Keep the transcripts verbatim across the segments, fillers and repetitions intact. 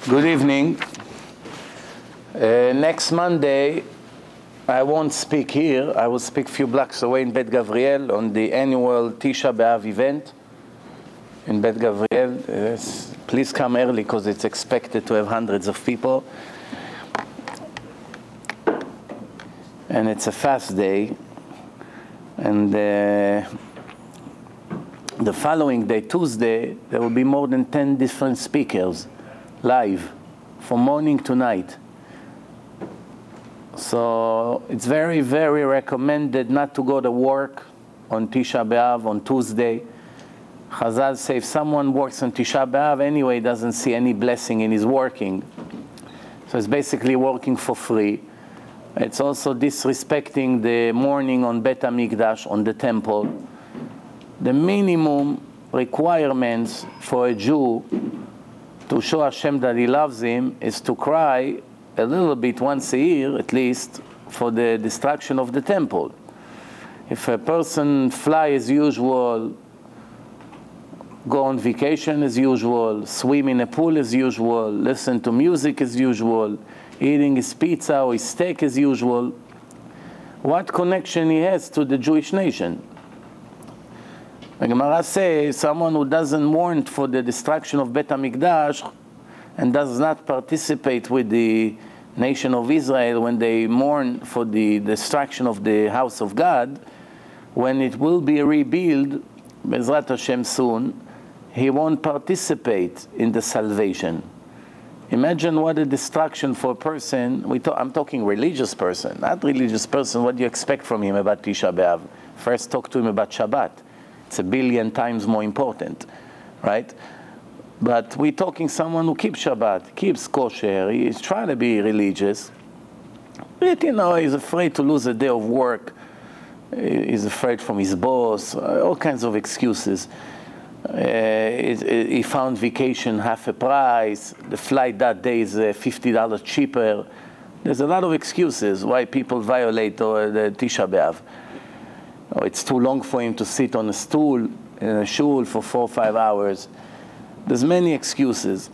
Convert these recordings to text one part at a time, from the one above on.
Good evening. Uh, next Monday, I won't speak here. I will speak a few blocks away in Bet Gavriel on the annual Tisha B'Av event in Bet Gavriel. Uh, please come early because it's expected to have hundreds of people. And it's a fast day. And uh, the following day, Tuesday, there will be more than ten different speakers live from morning to night. So it's very, very recommended not to go to work on Tisha B'Av on Tuesday. Chazal say if someone works on Tisha B'Av anyway, doesn't see any blessing in his working. So it's basically working for free. It's also disrespecting the mourning on Bet HaMikdash, on the temple. The minimum requirements for a Jew to show Hashem that he loves him is to cry a little bit once a year, at least, for the destruction of the temple. If a person fly as usual, go on vacation as usual, swim in a pool as usual, listen to music as usual, eating his pizza or his steak as usual, what connection he has to the Jewish nation? The Gemara says someone who doesn't mourn for the destruction of Bet HaMikdash and does not participate with the nation of Israel when they mourn for the destruction of the house of God, when it will be rebuilt, Bezrat Hashem soon, he won't participate in the salvation. Imagine what a destruction for a person. We talk, I'm talking religious person, not religious person. What do you expect from him about Tisha B'Av? First talk to him about Shabbat. It's a billion times more important, right? But we're talking someone who keeps Shabbat, keeps kosher, he's trying to be religious. But, you know, he's afraid to lose a day of work. He's afraid from his boss, all kinds of excuses. Uh, he found vacation half a price. The flight that day is uh, fifty dollars cheaper. There's a lot of excuses why people violate uh, the Tisha B'Av. Oh, it's too long for him to sit on a stool in a shul for four or five hours. There's many excuses.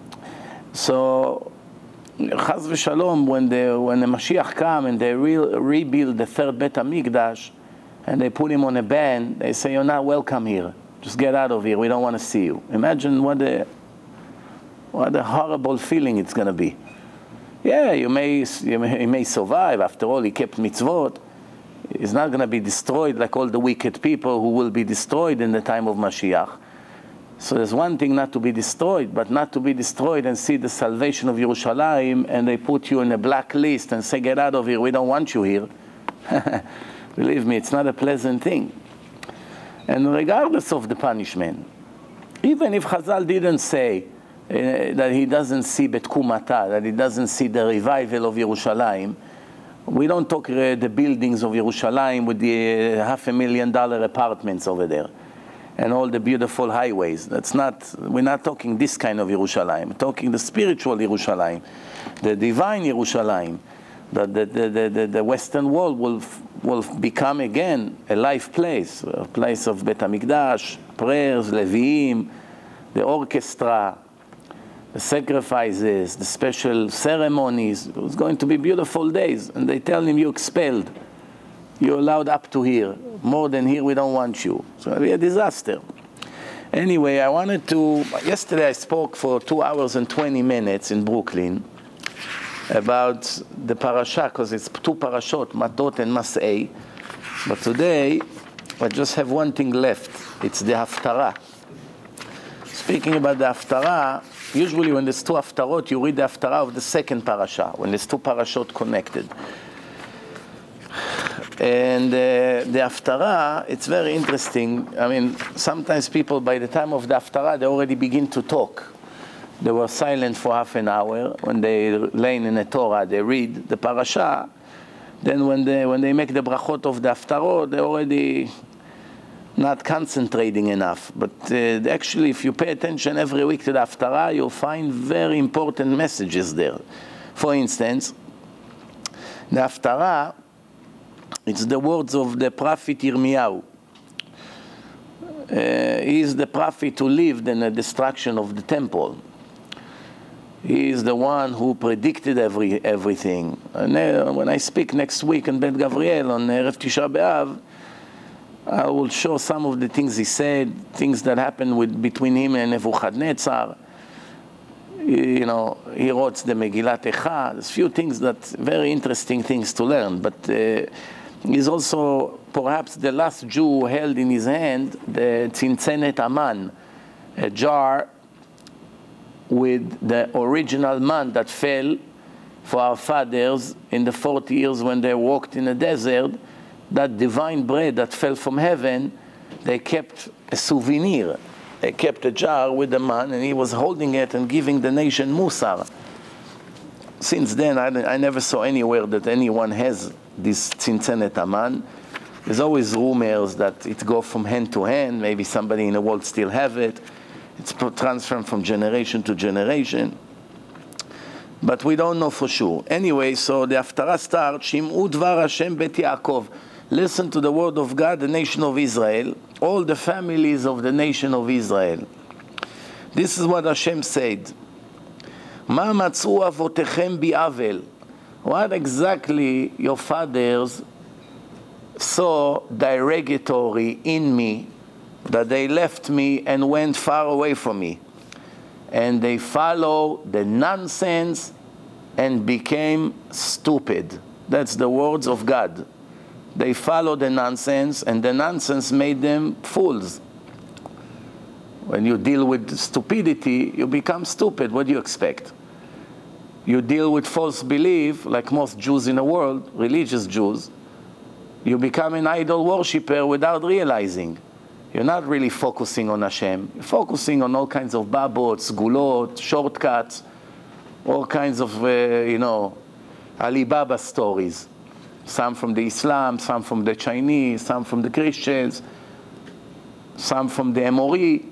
So, Chaz v'Shalom, when the when the Mashiach come and they re rebuild the third Bet HaMikdash, and they put him on a ban, they say, "You're not welcome here. Just get out of here. We don't want to see you." Imagine what a what a horrible feeling it's going to be. Yeah, you may you may, you may survive. After all, he kept mitzvot. He's not going to be destroyed like all the wicked people who will be destroyed in the time of Mashiach. So there's one thing not to be destroyed, but not to be destroyed and see the salvation of Yerushalayim, and they put you in a blacklist and say, "Get out of here, we don't want you here." Believe me, it's not a pleasant thing. And regardless of the punishment, even if Chazal didn't say uh, that he doesn't see Betkumata, that he doesn't see the revival of Yerushalayim, we don't talk uh, the buildings of Yerushalayim with the uh, half a million dollar apartments over there and all the beautiful highways. That's not, we're not talking this kind of Yerushalayim. We're talking the spiritual Yerushalayim, the divine Yerushalayim. That the, the, the, the, the Western world will, will become again a life place, a place of Bet HaMikdash, prayers, Leviim, the orchestra, the sacrifices, the special ceremonies. It was going to be beautiful days. And they tell him, "You're expelled. You're allowed up to here. More than here, we don't want you." So it'll be a disaster. Anyway, I wanted to, yesterday I spoke for two hours and twenty minutes in Brooklyn about the parasha, because it's two parashot, Matot and Mas'ei. But today, I just have one thing left. It's the Haftarah. Speaking about the Haftarah, usually when there's two Haftarot, you read the Haftarah of the second parasha, when there's two parashot connected. And uh, the Haftarah, it's very interesting. I mean, sometimes people, by the time of the Haftarah, they already begin to talk. They were silent for half an hour. When they lay in the Torah, they read the parasha. Then when they, when they make the brachot of the Haftarot, they're already not concentrating enough. But uh, actually, if you pay attention every week to the Haftarah, you'll find very important messages there. For instance, the Haftarah, it's the words of the prophet Yirmiyahu. Uh, he is the prophet who lived in the destruction of the temple. He is the one who predicted every, everything. And uh, when I speak next week in Bet Gavriel on Erev Tisha B'Av, I will show some of the things he said, things that happened with, between him and Nebuchadnezzar. You know, he wrote the Megillat Echa. There's a few things that, very interesting things to learn. But uh, he's also perhaps the last Jew who held in his hand the Tzintzeret Aman, a jar with the original man that fell for our fathers in the forty years when they walked in the desert. That divine bread that fell from heaven, they kept a souvenir. They kept a jar with the man, and he was holding it and giving the nation Musar. Since then, I, I never saw anywhere that anyone has this Tzintzeret Aman. There's always rumors that it goes from hand to hand. Maybe somebody in the world still have it. It's transferred from generation to generation. But we don't know for sure. Anyway, so the Haftarah starts, Shim'u Dvar Hashem Bet Yaakov. Listen to the word of God, the nation of Israel, all the families of the nation of Israel. This is what Hashem said. Ma matzu avotechem bi'avel. What exactly your fathers saw derogatory in me, that they left me and went far away from me. And they follow the nonsense and became stupid. That's the words of God. They followed the nonsense, and the nonsense made them fools. When you deal with stupidity, you become stupid. What do you expect? You deal with false belief, like most Jews in the world, religious Jews, you become an idol worshiper without realizing. You're not really focusing on Hashem. You're focusing on all kinds of babot, gulot, shortcuts, all kinds of, uh, you know, Alibaba stories. Some from the Islam, some from the Chinese, some from the Christians, some from the Amori.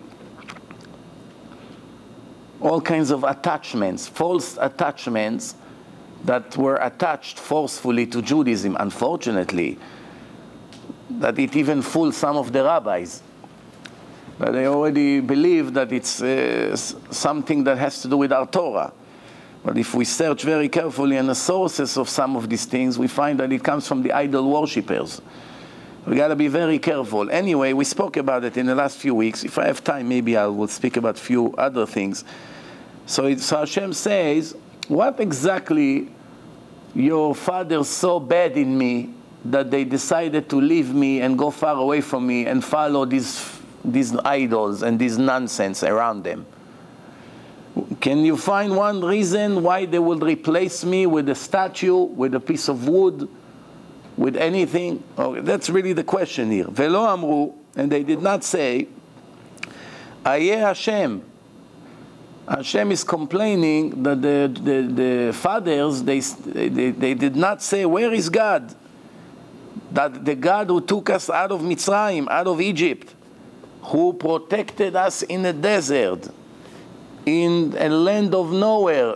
All kinds of attachments, false attachments that were attached forcefully to Judaism, unfortunately, that it even fooled some of the rabbis. But they already believe that it's uh, something that has to do with our Torah. But if we search very carefully in the sources of some of these things, we find that it comes from the idol worshippers. We got to be very careful. Anyway, we spoke about it in the last few weeks. If I have time, maybe I will speak about a few other things. So, it, so Hashem says, what exactly your father saw bad in me that they decided to leave me and go far away from me and follow these, these idols and this nonsense around them? Can you find one reason why they would replace me with a statue, with a piece of wood, with anything? Oh, that's really the question here. Velo amru, and they did not say, Ayeh Hashem. Hashem is complaining that the, the, the fathers, they, they, they did not say, where is God? That the God who took us out of Mitzrayim, out of Egypt, who protected us in the desert, in a land of nowhere,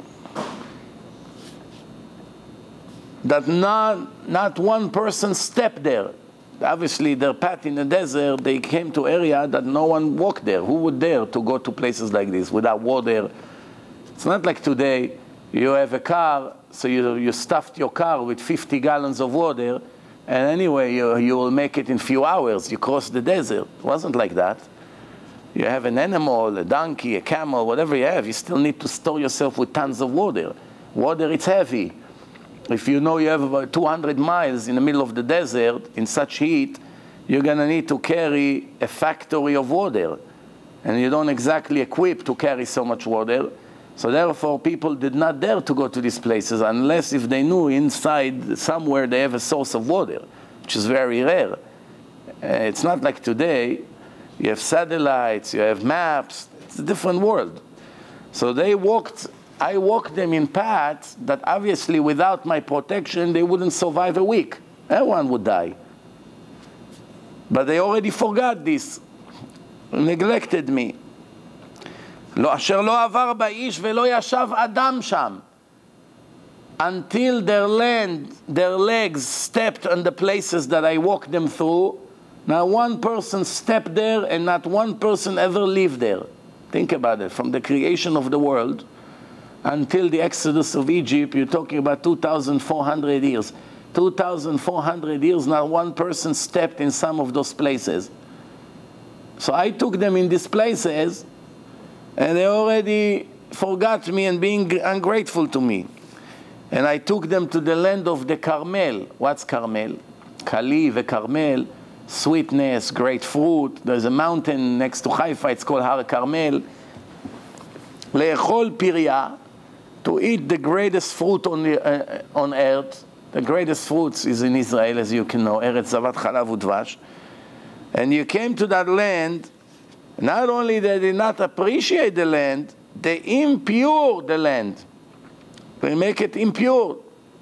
that not, not one person stepped there. Obviously, their path in the desert, they came to area that no one walked there. Who would dare to go to places like this without water? It's not like today, you have a car, so you, you stuffed your car with fifty gallons of water, and anyway, you, you will make it in a few hours. You cross the desert. It wasn't like that. You have an animal, a donkey, a camel, whatever you have, you still need to store yourself with tons of water. Water, it's heavy. If you know you have about two hundred miles in the middle of the desert, in such heat, you're going to need to carry a factory of water. And you don't exactly equip to carry so much water. So therefore, people did not dare to go to these places unless if they knew inside somewhere they have a source of water, which is very rare. Uh, it's not like today. You have satellites, you have maps. It's a different world. So they walked, I walked them in paths that obviously without my protection, they wouldn't survive a week. Everyone would die. But they already forgot this, neglected me. אשר לא עבר באיש ולא ישב אדם שם. Until their land, their legs stepped on the places that I walked them through, not one person stepped there and not one person ever lived there. Think about it. From the creation of the world, until the exodus of Egypt, you're talking about two thousand four hundred years. two thousand four hundred years, not one person stepped in some of those places. So I took them in these places, and they already forgot me and being ungrateful to me. And I took them to the land of the Carmel. What's Carmel? Kali ve Carmel, sweetness, great fruit. There's a mountain next to Haifa, it's called Har Carmel. Le'echol pirya, to eat the greatest fruit on, the, uh, on earth. The greatest fruits is in Israel, as you can know, Eretz Zavat Chalav Udvash. And you came to that land, not only they did not appreciate the land, they impure the land. They make it impure.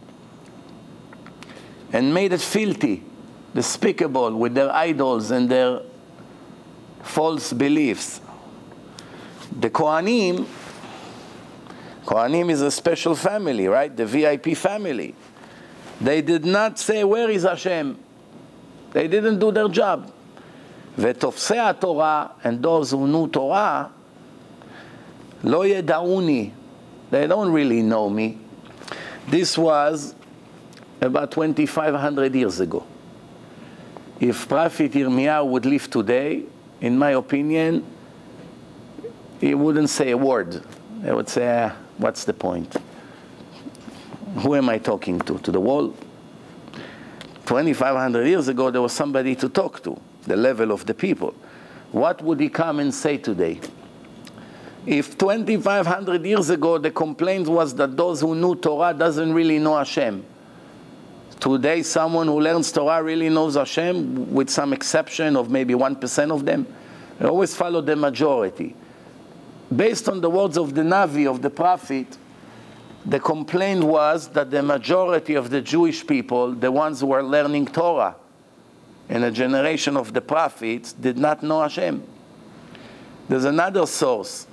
And made it filthy, despicable with their idols and their false beliefs. The Kohanim, Kohanim is a special family, right? The V I P family. They did not say, where is Hashem? They didn't do their job. ותופסי Torah, and those who knew Torah, לא ידעוני. They don't really know me. This was about twenty-five hundred years ago. If Prophet Yirmiyahu would live today, in my opinion, he wouldn't say a word. He would say, ah, what's the point? Who am I talking to? To the wall? twenty-five hundred years ago, there was somebody to talk to, the level of the people. What would he come and say today? If twenty-five hundred years ago, the complaint was that those who knew Torah doesn't really know Hashem. Today, someone who learns Torah really knows Hashem, with some exception of maybe one percent of them. They always follow the majority. Based on the words of the Navi, of the prophet, the complaint was that the majority of the Jewish people, the ones who were learning Torah in a generation of the prophets, did not know Hashem. There's another source.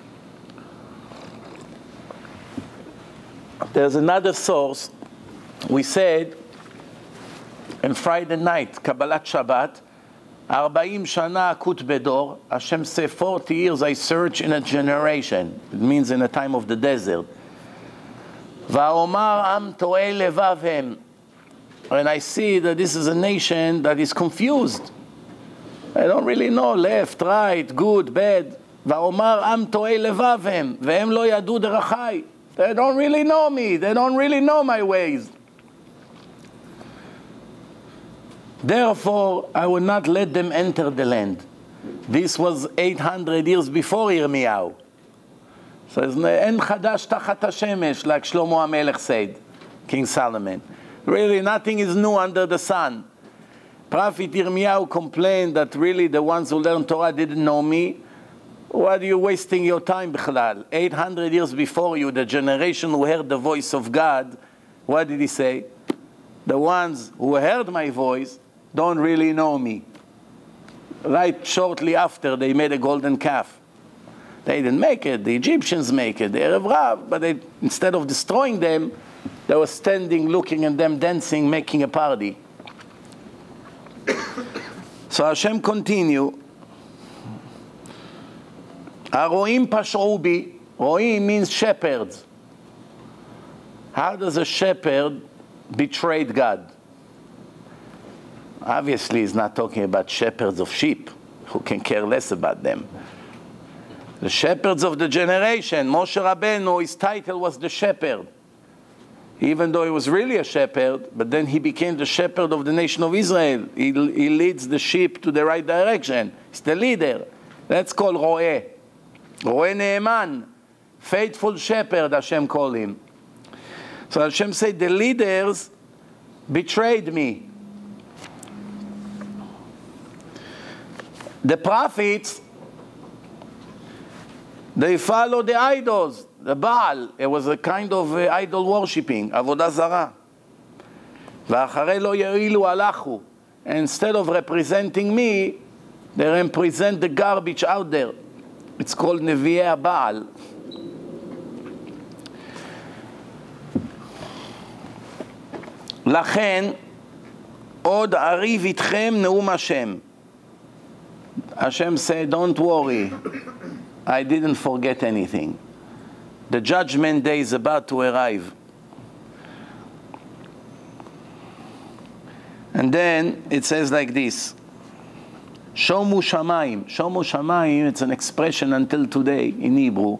There's another source. We said on Friday night, Kabbalat Shabbat, Arbaim Shana Akut Bedor, Hashem said, forty years I search in a generation. It means in a time of the desert. Va'omar am to'ei levavhem. And I see that this is a nation that is confused. They don't really know left, right, good, bad. Va'omar am to'ei levavhem, ve'em lo yadu derachai. They don't really know me. They don't really know my ways. Therefore, I will not let them enter the land. This was eight hundred years before Yirmiyahu. So it's en chadash tachat hashemesh, like Shlomo HaMelech said, King Solomon. Really, nothing is new under the sun. Prophet Yirmiyahu complained that really the ones who learned Torah didn't know me. Why are you wasting your time, Bichlal? eight hundred years before you, the generation who heard the voice of God, what did he say? The ones who heard my voice don't really know me. Right shortly after, they made a golden calf. They didn't make it. The Egyptians make it. The Erev Rav, but they, instead of destroying them, they were standing, looking at them, dancing, making a party. So Hashem continue. Aroim pash'u bi. Roim means shepherds. How does a shepherd betray God? Obviously, he's not talking about shepherds of sheep, who can care less about them. The shepherds of the generation, Moshe Rabbeinu, his title was the shepherd. Even though he was really a shepherd, but then he became the shepherd of the nation of Israel. He, he leads the sheep to the right direction. He's the leader. That's called Roeh. Roeh Ne'eman, faithful shepherd, Hashem called him. So Hashem said, the leaders betrayed me. The prophets, they followed the idols, the Baal. It was a kind of uh, idol worshipping, Avodah Zarah. V'acharei lo yerilu alachu. Instead of representing me, they represent the garbage out there. It's called Nevi'ei Baal. לכן, עוד אריב איתכם נאום השם. Hashem said, don't worry, I didn't forget anything. The judgment day is about to arrive. And then it says like this, Shomu Shamayim. Shomu Shamayim, it's an expression until today in Hebrew.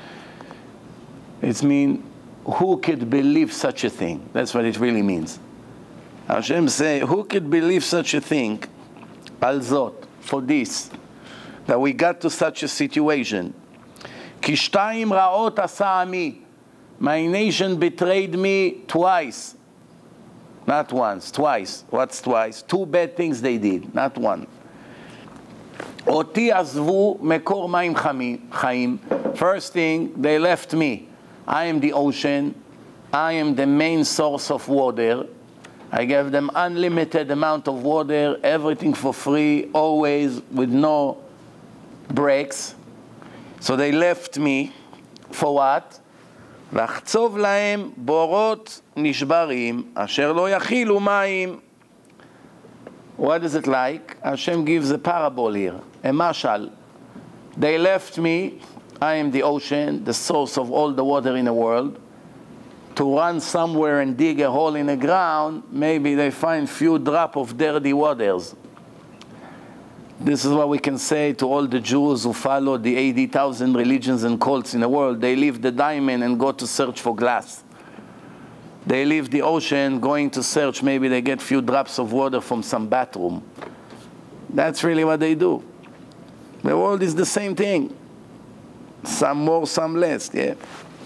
It means, who could believe such a thing? That's what it really means. Hashem say, who could believe such a thing? Al Zot, for this, that we got to such a situation. Kishtayim Raot Asa Ami. My nation betrayed me twice. Not once, twice. What's twice? Two bad things they did, not one. Oti azvu mekor mayim chaim. First thing, they left me. I am the ocean. I am the main source of water. I gave them unlimited amount of water, everything for free, always with no breaks. So they left me for what? לחצוב להם בורות נשברים, אשר לא יכילו מים. What is it like? Hashem gives a parable here, a mashal. They left me, I am the ocean, the source of all the water in the world, to run somewhere and dig a hole in the ground, maybe they find few drop of dirty waters. This is what we can say to all the Jews who follow the eighty thousand religions and cults in the world. They leave the diamond and go to search for glass. They leave the ocean going to search, maybe they get few drops of water from some bathroom. That's really what they do. The world is the same thing. Some more, some less, yeah.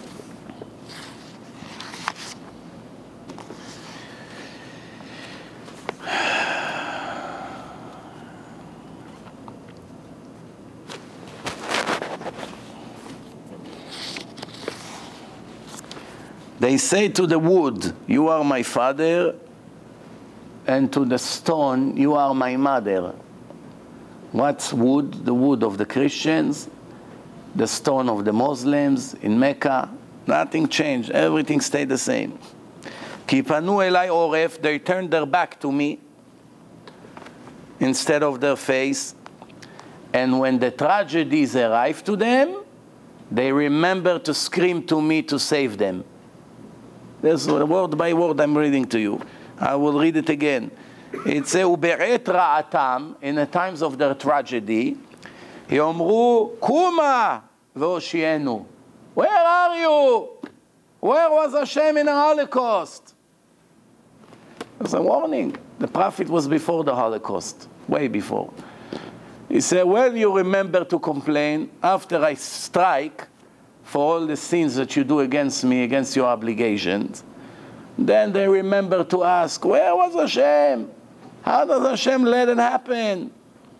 They say to the wood, you are my father, and to the stone, you are my mother. What's wood? The wood of the Christians, the stone of the Muslims in Mecca. Nothing changed. Everything stayed the same. Ki panu elai oref, they turned their back to me instead of their face. And when the tragedies arrived to them, they remember to scream to me to save them. This is word by word I'm reading to you. I will read it again. It says, "Ube'et ra'atam," in the times of their tragedy, Yomru kuma v'oshienu. Where are you? Where was Hashem in the Holocaust? There's a warning. The prophet was before the Holocaust, way before. He said, well, you remember to complain after I strike for all the sins that you do against me, against your obligations. Then they remember to ask, where was Hashem? How does Hashem let it happen?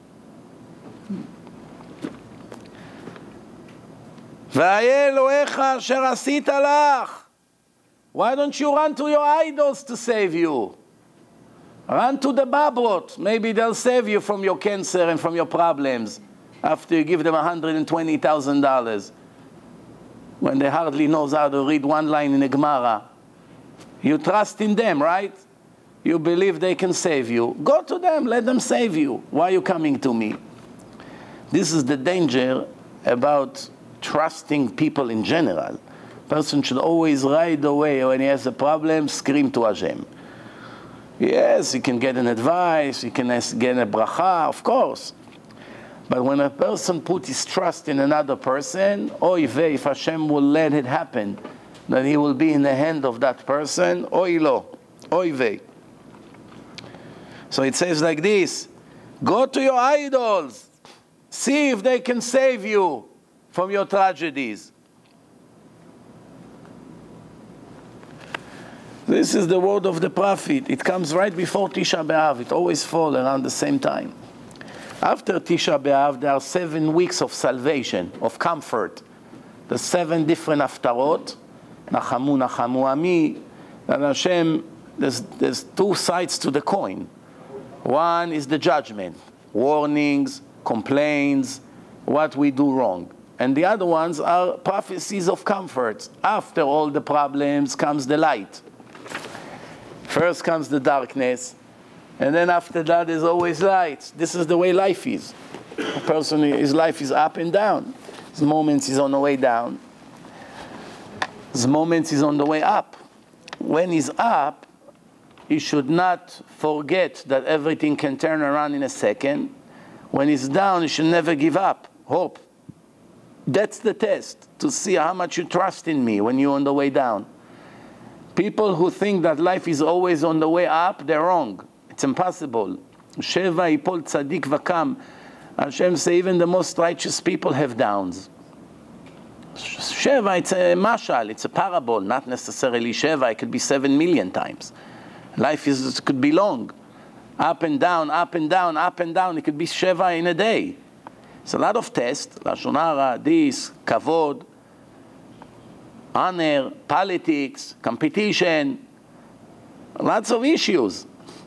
Why don't you run to your idols to save you? Run to the Babrot. Maybe they'll save you from your cancer and from your problems after you give them one hundred twenty thousand dollars. When they hardly knows how to read one line in a Gemara. You trust in them, right? You believe they can save you. Go to them, let them save you. Why are you coming to me? This is the danger about trusting people in general. A person should always right away when he has a problem, scream to Hashem. Yes, he can get an advice, he can get a bracha, of course. But when a person puts his trust in another person, oy vey, if Hashem will let it happen, that he will be in the hand of that person, oy lo, oy vey. So it says like this, go to your idols, see if they can save you from your tragedies. This is the word of the prophet. It comes right before Tisha B'Av. It always falls around the same time. After Tisha B'Av, there are seven weeks of salvation, of comfort. The seven different haftarot, Nachamu, Nachamu Ami, and Hashem, there's, there's two sides to the coin. One is the judgment, warnings, complaints, what we do wrong. And the other ones are prophecies of comfort. After all the problems comes the light. First comes the darkness, and then after that is always light. This is the way life is. A person, his life is up and down. His moments is on the way down. The moment he's on the way up. When he's up, he should not forget that everything can turn around in a second. When he's down, he should never give up. Hope. That's the test, to see how much you trust in me when you're on the way down. People who think that life is always on the way up, they're wrong. It's impossible. Sheva ipol tzadik vakam. Hashem say even the most righteous people have downs. Sheva, it's a mashal, it's a parable, not necessarily Sheva. It could be seven million times. Life is could be long. Up and down, up and down, up and down. It could be Sheva in a day. It's a lot of tests, lashon hara, this, kavod, honor, politics, competition, lots of issues.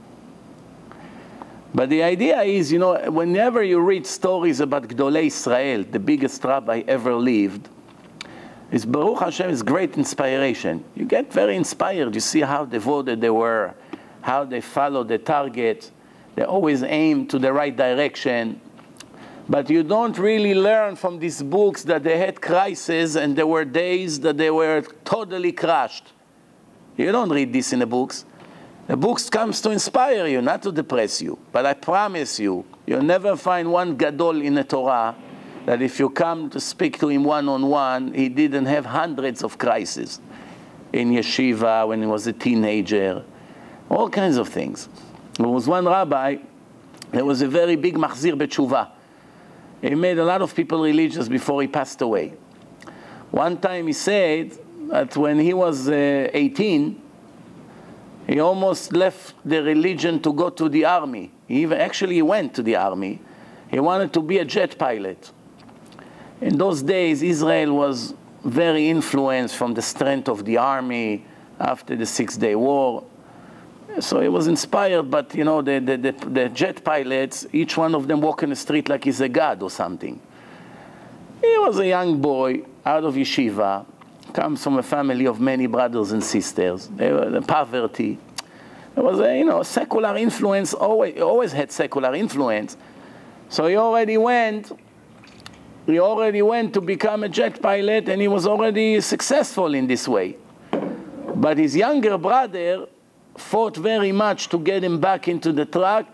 But the idea is, you know, whenever you read stories about Gdolei Israel, the biggest rabbi ever lived, it's Baruch Hashem is great inspiration. You get very inspired. You see how devoted they were, how they followed the target. They always aim to the right direction. But you don't really learn from these books that they had crises and there were days that they were totally crushed. You don't read this in the books. The books comes to inspire you, not to depress you. But I promise you, you'll never find one gadol in the Torah that if you come to speak to him one-on-one, he didn't have hundreds of crises. In yeshiva, when he was a teenager, all kinds of things. There was one rabbi, there was a very big machzir b'tshuva. He made a lot of people religious before he passed away. One time he said that when he was uh, eighteen, he almost left the religion to go to the army. He even actually he went to the army. He wanted to be a jet pilot. In those days, Israel was very influenced from the strength of the army after the Six-Day War. So he was inspired, but you know, the, the, the, the jet pilots, each one of them walk in the street like he's a god or something. He was a young boy out of yeshiva, comes from a family of many brothers and sisters. They were in poverty. There was a, you know, secular influence, always, always had secular influence. So he already went, he already went to become a jet pilot, and he was already successful in this way. But his younger brother fought very much to get him back into the track.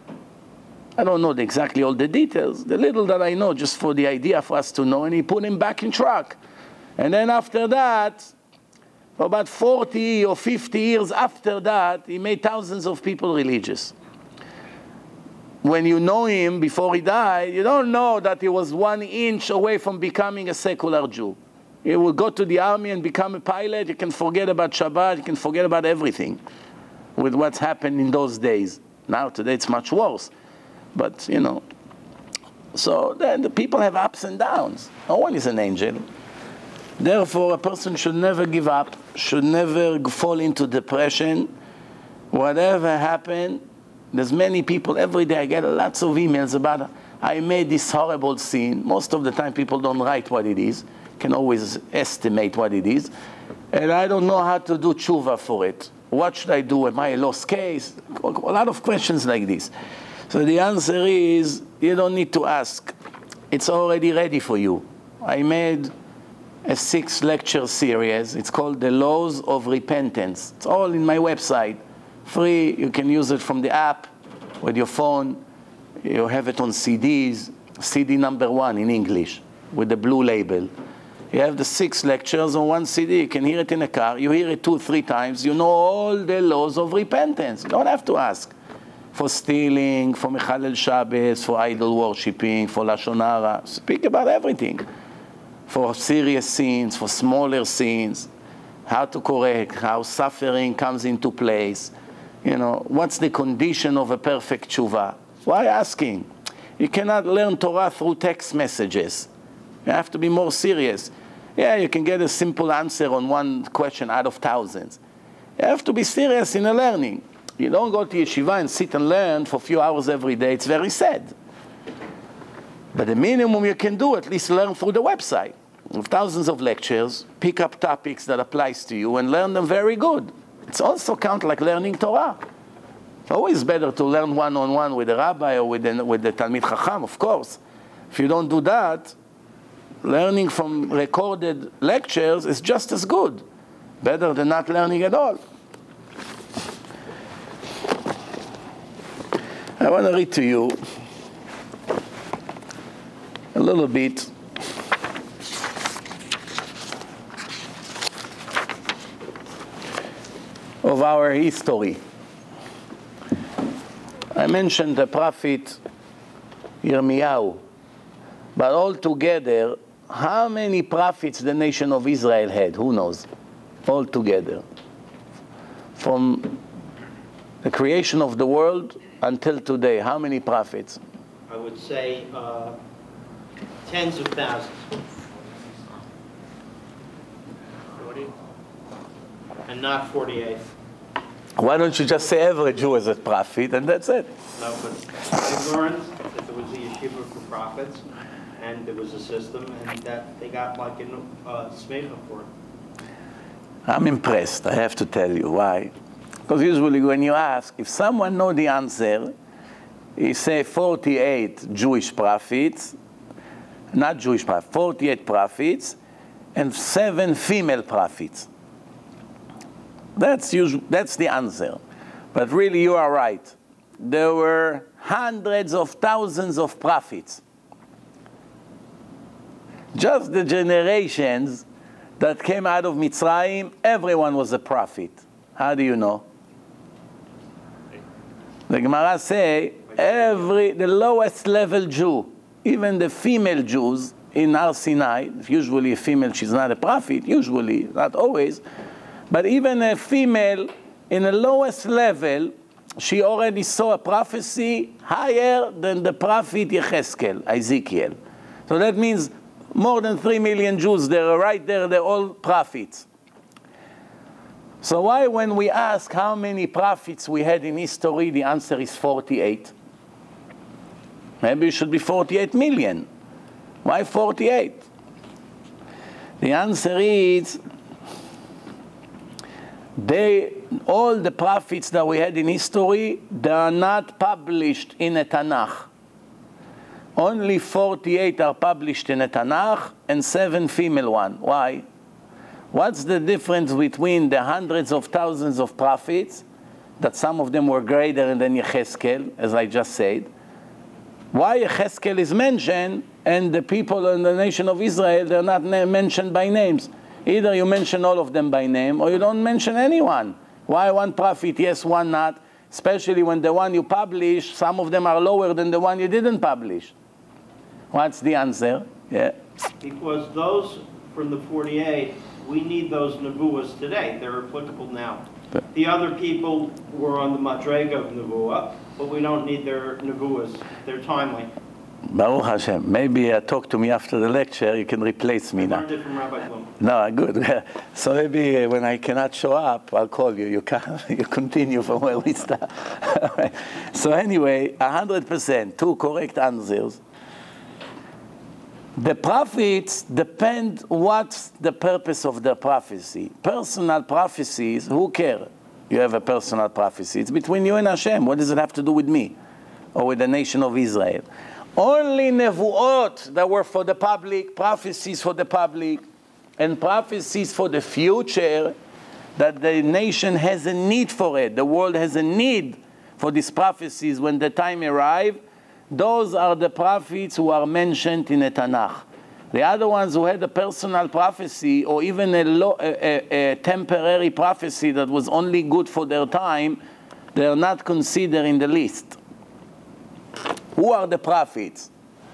I don't know exactly all the details, the little that I know, just for the idea for us to know, and he put him back in track. And then after that, for about forty or fifty years after that, he made thousands of people religious. When you know him before he died, you don't know that he was one inch away from becoming a secular Jew. He will go to the army and become a pilot. You can forget about Shabbat. You can forget about everything with what's happened in those days. Now, today, it's much worse. But, you know, so then the people have ups and downs. No one is an angel. Therefore, a person should never give up, should never fall into depression. Whatever happened, there's many people, every day I get lots of emails about, I made this horrible scene. Most of the time, people don't write what it is. Can always estimate what it is. And I don't know how to do tshuva for it. What should I do? Am I a lost case? A lot of questions like this. So the answer is, you don't need to ask. It's already ready for you. I made a six lecture series. It's called The Laws of Repentance. It's all in my website. Free, you can use it from the app with your phone. You have it on C Ds, C D number one in English with the blue label. You have the six lectures on one C D. You can hear it in a car. You hear it two, three times. You know all the laws of repentance. You don't have to ask for stealing, for Mechalel Shabbos, for idol worshipping, for Lashon Hara. Speak about everything. For serious sins, for smaller sins, how to correct, how suffering comes into place. You know, what's the condition of a perfect tshuva? Why asking? You cannot learn Torah through text messages. You have to be more serious. Yeah, you can get a simple answer on one question out of thousands. You have to be serious in the learning. You don't go to yeshiva and sit and learn for a few hours every day. It's very sad. But the minimum you can do, at least learn through the website. With thousands of lectures, pick up topics that applies to you and learn them very good. It's also count like learning Torah. It's always better to learn one-on-one with a rabbi or with the, with the Talmid Chacham, of course. If you don't do that, learning from recorded lectures is just as good, better than not learning at all. I want to read to you a little bit of our history. I mentioned the prophet Yirmiyahu, but altogether, how many prophets the nation of Israel had? Who knows? Altogether. From the creation of the world until today, how many prophets? I would say uh, tens of thousands. forty? And not forty-eight. Why don't you just say every Jew is a prophet, and that's it? No, but I learned that there was the yeshiva for prophets, and there was a system, and that they got like a uh, smecha for it. I'm impressed, I have to tell you. Why? Because usually when you ask, if someone knows the answer, he say forty-eight Jewish prophets, not Jewish prophets, forty-eight prophets, and seven female prophets. That's, usual, that's the answer. But really, you are right. There were hundreds of thousands of prophets. Just the generations that came out of Mitzrayim, everyone was a prophet. How do you know? The Gemara say, every, the lowest level Jew, even the female Jews in Har Sinai, usually a female, she's not a prophet, usually, not always, but even a female in the lowest level, she already saw a prophecy higher than the prophet Yecheskel, Ezekiel. So that means more than three million Jews, they're right there, they're all prophets. So why when we ask how many prophets we had in history, the answer is forty-eight? Maybe it should be forty-eight million. Why forty-eight? The answer is, they, all the prophets that we had in history, they are not published in a Tanakh. Only forty-eight are published in a Tanakh and seven female one. Why? What's the difference between the hundreds of thousands of prophets, that some of them were greater than Yecheskel, as I just said? Why Yecheskel is mentioned and the people in the nation of Israel, they're not mentioned by names? Either you mention all of them by name or you don't mention anyone. Why one prophet yes, one not? Especially when the one you publish, some of them are lower than the one you didn't publish. What's the answer? Yeah. Because those from the forty-eight, we need those nevuahs today. They're applicable now. The other people were on the madrega of nevuah, but we don't need their nevuahs. They're timely. Baruch Hashem. Maybe uh, talk to me after the lecture. You can replace me I now. learned it from Rabbi Blum. No, good. So maybe uh, when I cannot show up, I'll call you. You can you continue from where we start. So anyway, a hundred percent, two correct answers. The prophets depend what's the purpose of the prophecy. Personal prophecies, who care? You have a personal prophecy. It's between you and Hashem. What does it have to do with me or with the nation of Israel? Only nevuot that were for the public, prophecies for the public, and prophecies for the future, that the nation has a need for it. The world has a need for these prophecies when the time arrives. Those are the prophets who are mentioned in the Tanakh. The other ones who had a personal prophecy or even a, lo a, a, a temporary prophecy that was only good for their time, they are not considered in the list. Who are the prophets?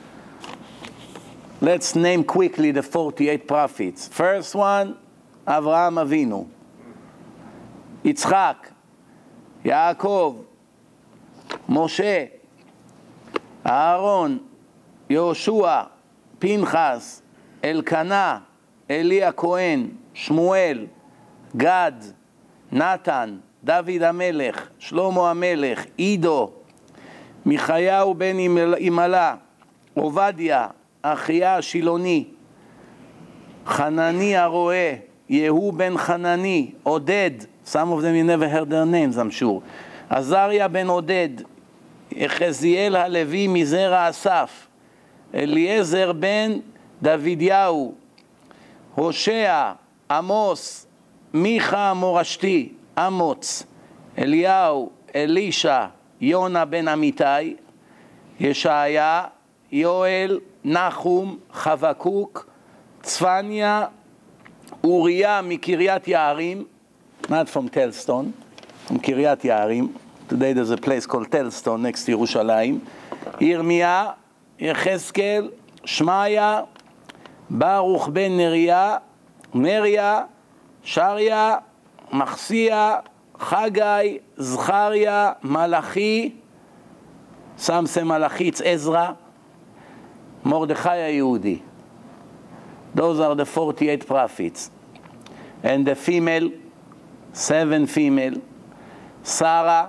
Let's name quickly the forty-eight prophets. First one, Avraham Avinu, Yitzchak, Yaakov, Moshe, Aaron, Yoshua, Pinchas, Elkanah, Eli Cohen, Shmuel, Gad, Natan, David HaMelech, Shlomo HaMelech, Ido, Michayahu ben Imala, Ovadia, Achia Shiloni, Hanani Aroeh, Yehu ben Hanani, Oded, some of them you never heard their names, I'm sure, Azariah ben Oded, Yecheziel HaLevi Mizera Asaf, Eliezer ben דוידיהו, הושע, עמוס, מיכה מורשתי, אמוץ, אליהו, אלישע, יונה בן אמיתי, ישעיה, יואל, נחום, חבקוק, צפניה, אוריה מקריית יערים, not from Telstone, from קריית יערים. Today there's a place called Telstone next to ירושלים. ירמיה, יחזקאל, שמעיה, ברוך בן נריה, נריה, שריה, מחסיה, חגי, זכריה, מלאכי, סמסה מלאכיץ, עזרא, מרדכי היהודי. Those are the forty-eight prophets. And the female, seven female, Sarah,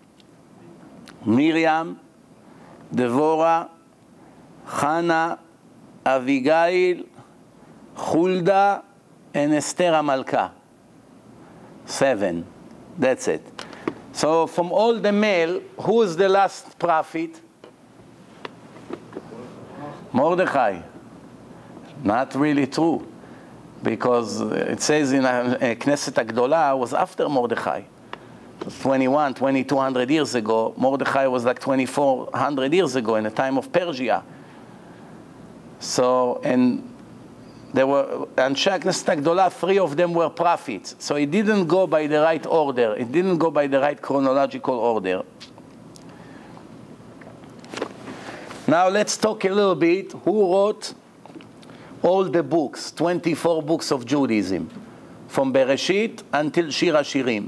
Miriam, Devorah, Hannah, Abigail, Hulda, and Esther HaMalka. Seven. That's it. So from all the male, who is the last prophet? Mordechai. Not really true. Because it says in uh, Knesset HaGdolah was after Mordechai. twenty-one, twenty-two hundred years ago. Mordechai was like twenty-four hundred years ago in the time of Persia. So, and there were, and Knesset HaGdolah, three of them were prophets. So it didn't go by the right order. It didn't go by the right chronological order. Now let's talk a little bit who wrote all the books, twenty-four books of Judaism, from Bereshit until Shir HaShirim.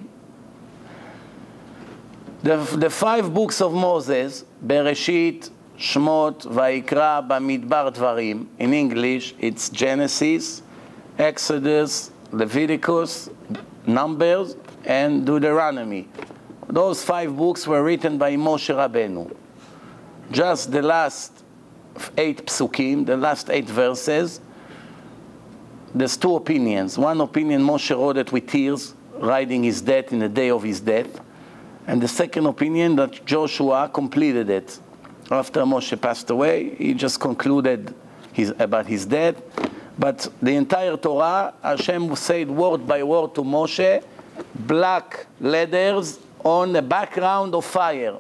The, the five books of Moses, Bereshit, Shmot, Vayikra, Bamidbar, Dvarim, in English it's Genesis, Exodus, Leviticus, Numbers, and Deuteronomy. Those five books were written by Moshe Rabbeinu. Just the last eight psukim, the last eight verses, there's two opinions. One opinion, Moshe wrote it with tears, writing his death in the day of his death. And the second opinion, that Joshua completed it. After Moshe passed away, he just concluded his, about his death. But the entire Torah, Hashem said word by word to Moshe, black letters on a background of fire.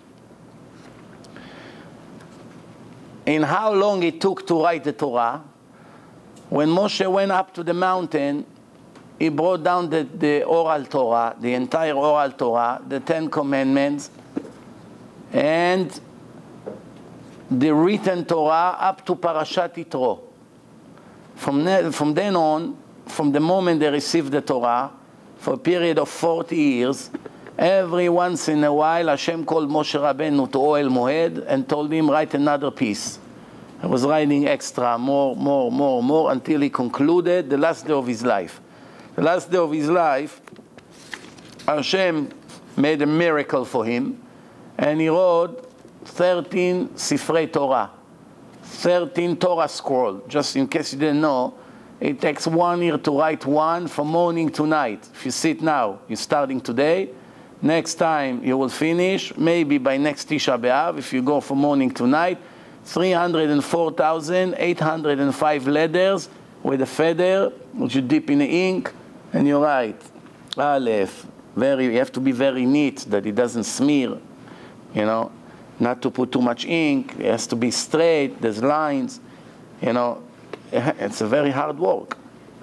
In how long it took to write the Torah, when Moshe went up to the mountain, he brought down the, the oral Torah, the entire oral Torah, the Ten Commandments, and the written Torah up to Parashat Yitro. From, from then on, from the moment they received the Torah, for a period of forty years, every once in a while, Hashem called Moshe Rabbeinu to Ohel Moed and told him, write another piece. He was writing extra, more, more, more, more, until he concluded the last day of his life. The last day of his life, Hashem made a miracle for him, and he wrote thirteen Sifrei Torah, thirteen Torah scroll. Just in case you didn't know, it takes one year to write one from morning to night. If you sit now, you're starting today, next time you will finish, maybe by next Tisha B'Av, if you go from morning to night, three hundred four thousand eight hundred five letters with a feather, which you dip in the ink, and you write. Aleph. Very, you have to be very neat, that it doesn't smear, you know, not to put too much ink. It has to be straight, there's lines, you know. It's a very hard work.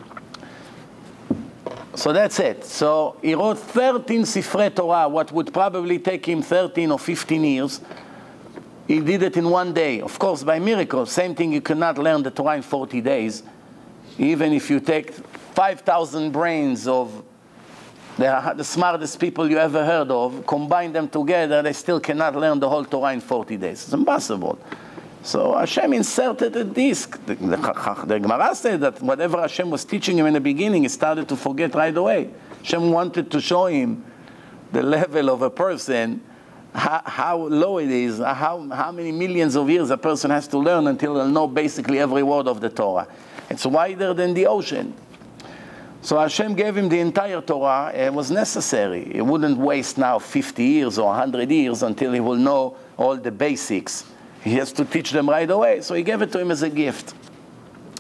So that's it. So he wrote thirteen Sifrei Torah, what would probably take him thirteen or fifteen years. He did it in one day, of course, by miracle. Same thing, you cannot learn the Torah in forty days. Even if you take five thousand brains of the, the smartest people you ever heard of, combine them together, they still cannot learn the whole Torah in forty days. It's impossible. So Hashem inserted a disc. The, the, the Gemara said that whatever Hashem was teaching him in the beginning, he started to forget right away. Hashem wanted to show him the level of a person, how, how low it is, how, how many millions of years a person has to learn until he'll know basically every word of the Torah. It's wider than the ocean. So Hashem gave him the entire Torah. It was necessary. He wouldn't waste now fifty years or one hundred years until he will know all the basics. He has to teach them right away. So he gave it to him as a gift.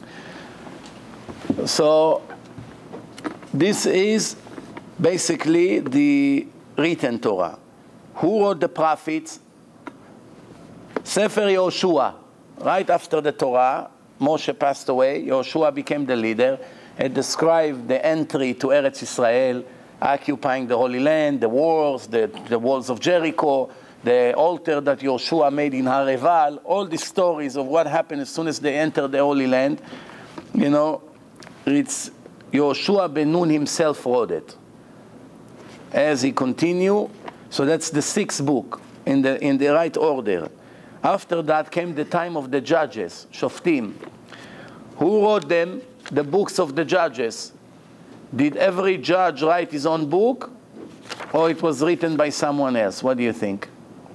So this is basically the written Torah. Who wrote the prophets? Sefer Yoshua. Right after the Torah, Moshe passed away. Yoshua became the leader. It described the entry to Eretz Israel, occupying the Holy Land, the wars, the, the walls of Jericho, the altar that Yoshua made in Har Eval, all the stories of what happened as soon as they entered the Holy Land. You know, it's Yoshua ben Nun himself wrote it. As he continued, so that's the sixth book in the, in the right order. After that came the time of the judges, Shoftim. Who wrote them? The books of the judges. Did every judge write his own book, or it was written by someone else? What do you think?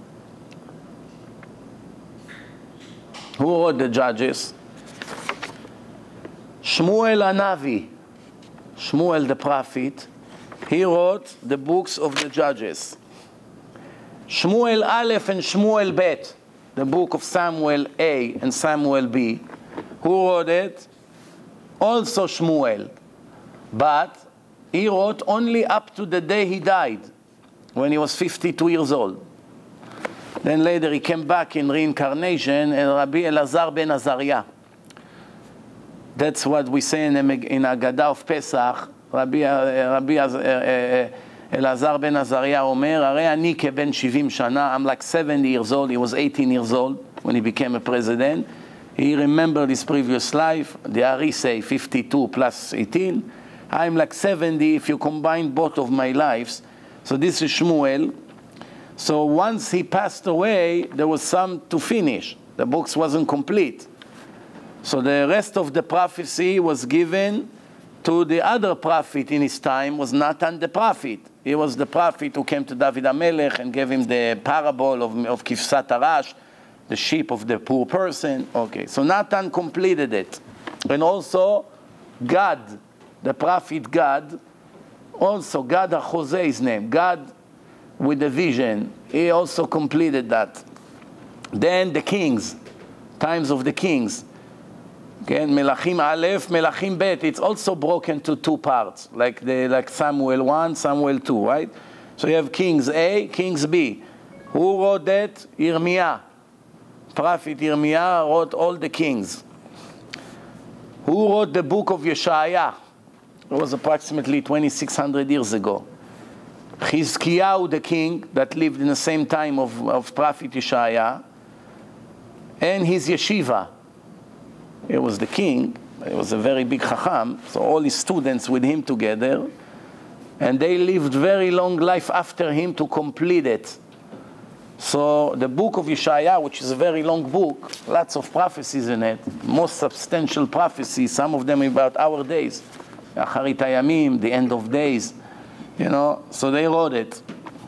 Who wrote the judges? Shmuel Hanavi, Shmuel the prophet, he wrote the books of the judges. Shmuel Aleph and Shmuel Bet, the book of Samuel A and Samuel B. Who wrote it? Also Shmuel. But he wrote only up to the day he died, when he was fifty-two years old. Then later he came back in reincarnation, and Rabbi Elazar ben Azariah. That's what we say in the in Agadah of Pesach. Rabbi, Rabbi Elazar ben Azariah Omer, Arei ani keben shivim shana, I'm like seventy years old. He was eighteen years old when he became a president. He remembered his previous life. The Ari say fifty-two plus eighteen. I'm like seventy if you combine both of my lives. So this is Shmuel. So once he passed away, there was some to finish. The books wasn't complete. So the rest of the prophecy was given to the other prophet in his time, was Natan the prophet. He was the prophet who came to David HaMelech and gave him the parable of, of Kifsat Arash, the sheep of the poor person. Okay, so Natan completed it. And also God, the prophet God, also God HaChozeh, his name, God with the vision, he also completed that. Then the kings, times of the kings. Again, Melachim Aleph, Melachim Bet, it's also broken to two parts, like the like Samuel one, Samuel two, right? So you have Kings A, Kings B. Who wrote that? Yirmiyah. Prophet Yirmiyah wrote all the kings. Who wrote the book of Yeshaya? It was approximately twenty-six hundred years ago. Chizkiyahu, the king that lived in the same time of, of Prophet Yeshaya, and his yeshiva. He was the king. He was a very big chacham, so all his students with him together, and they lived very long life after him to complete it. So the book of Yeshaya, which is a very long book, lots of prophecies in it, most substantial prophecies, some of them about our days, Acharit Hayamim, the end of days, you know, so they wrote it.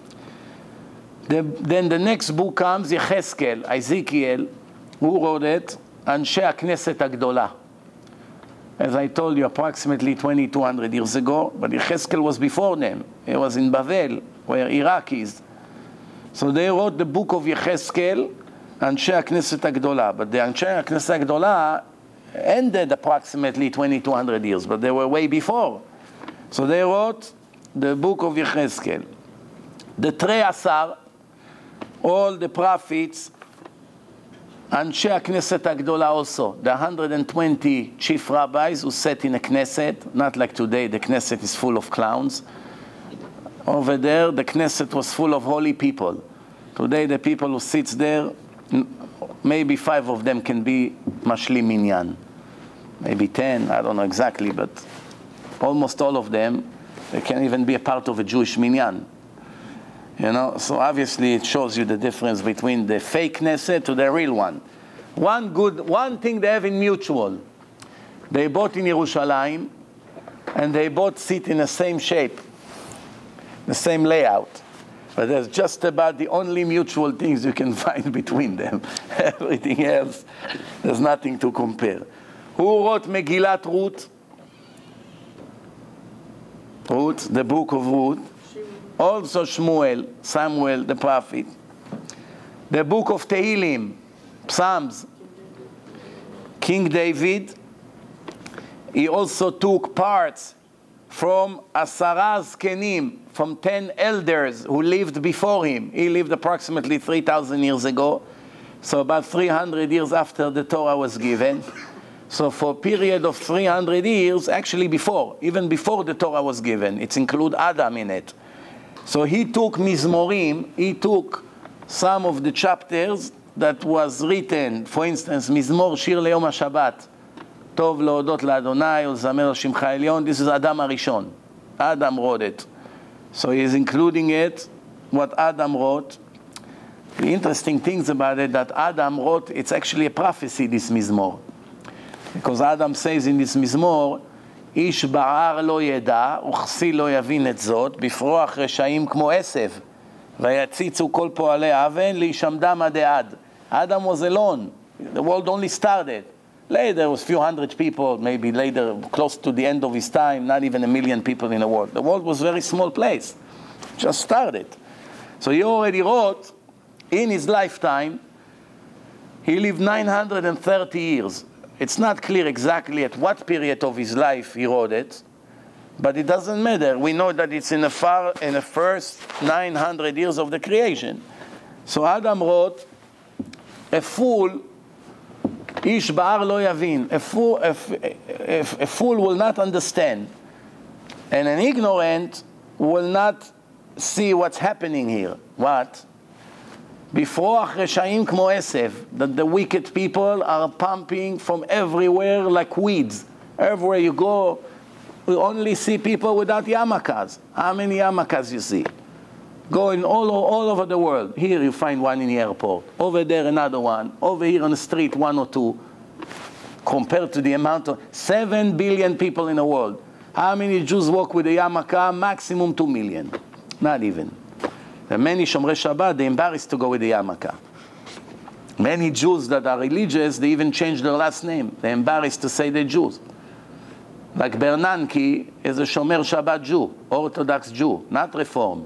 The, then the next book comes, Yecheskel, Ezekiel. Who wrote it? Anshe HaKnesset HaGdolah. As I told you, approximately twenty-two hundred years ago, but Yecheskel was before them. It was in Bavel, where Iraq is. So they wrote the book of Yecheskel, Anshe HaKnesset HaGdolah. But the Anshe HaKnesset HaGdolah ended approximately twenty-two hundred years, but they were way before. So they wrote the book of Yecheskel. The Trei Asar, all the prophets, Anshe HaKnesset HaGdolah also, the one hundred twenty chief rabbis who sat in a Knesset, not like today, the Knesset is full of clowns. Over there, the Knesset was full of holy people. Today, the people who sits there, maybe five of them can be Mashlim Minyan. Maybe ten, I don't know exactly, but almost all of them, they can even be a part of a Jewish Minyan. You know, so obviously it shows you the difference between the fake Knesset to the real one. One good, one thing they have in mutual. They both in Yerushalayim, and they both sit in the same shape, the same layout. But that's just about the only mutual things you can find between them. Everything else, there's nothing to compare. Who wrote Megillat Ruth? Ruth, the book of Ruth. Also Shmuel, Samuel the prophet. The book of Tehillim, Psalms, King David. He also took parts from Asara Zkenim, from ten elders who lived before him. He lived approximately three thousand years ago, so about three hundred years after the Torah was given. So for a period of three hundred years, actually before, even before the Torah was given, it's include Adam in it. So he took Mizmorim, he took some of the chapters that was written, for instance, Mizmor Shir Leyom HaShabbat, Tov Leodot LaAdonai, Ulzamer Shimcha Elyon. This is Adam Arishon. Adam wrote it. So he is including it, what Adam wrote. The interesting things about it, that Adam wrote, it's actually a prophecy, this Mizmor. Because Adam says in this Mizmor, איש בער לא ידע, וכסי לא יבין את זאת, בפרוח רשעים כמו עשב, ויציצו כל פועלי אבן, להישמדם עד עד. Adam was alone. The world only started. Later, there was a few hundred people, maybe later, close to the end of his time, not even a million people in the world. The world was a very small place. Just started. So he already wrote, in his lifetime, he lived nine hundred thirty years. It's not clear exactly at what period of his life he wrote it, but it doesn't matter. We know that it's in the, far, in the first nine hundred years of the creation. So Adam wrote, a fool, ish ba'ar lo yavin, a fool, a, a, a fool will not understand, and an ignorant will not see what's happening here. What? Befroach reshaim kmo esev, that the wicked people are pumping from everywhere like weeds. Everywhere you go, you only see people without yarmulkes. How many yarmulkes you see? Going all, all over the world. Here you find one in the airport. Over there another one. Over here on the street, one or two. Compared to the amount of seven billion people in the world. How many Jews walk with a yarmulke? Maximum two million. Not even. And many Shomrei Shabbat, they're embarrassed to go with the yarmulke. Many Jews that are religious, they even change their last name. They're embarrassed to say they're Jews. Like Bernanke is a Shomer Shabbat Jew, Orthodox Jew, not Reform,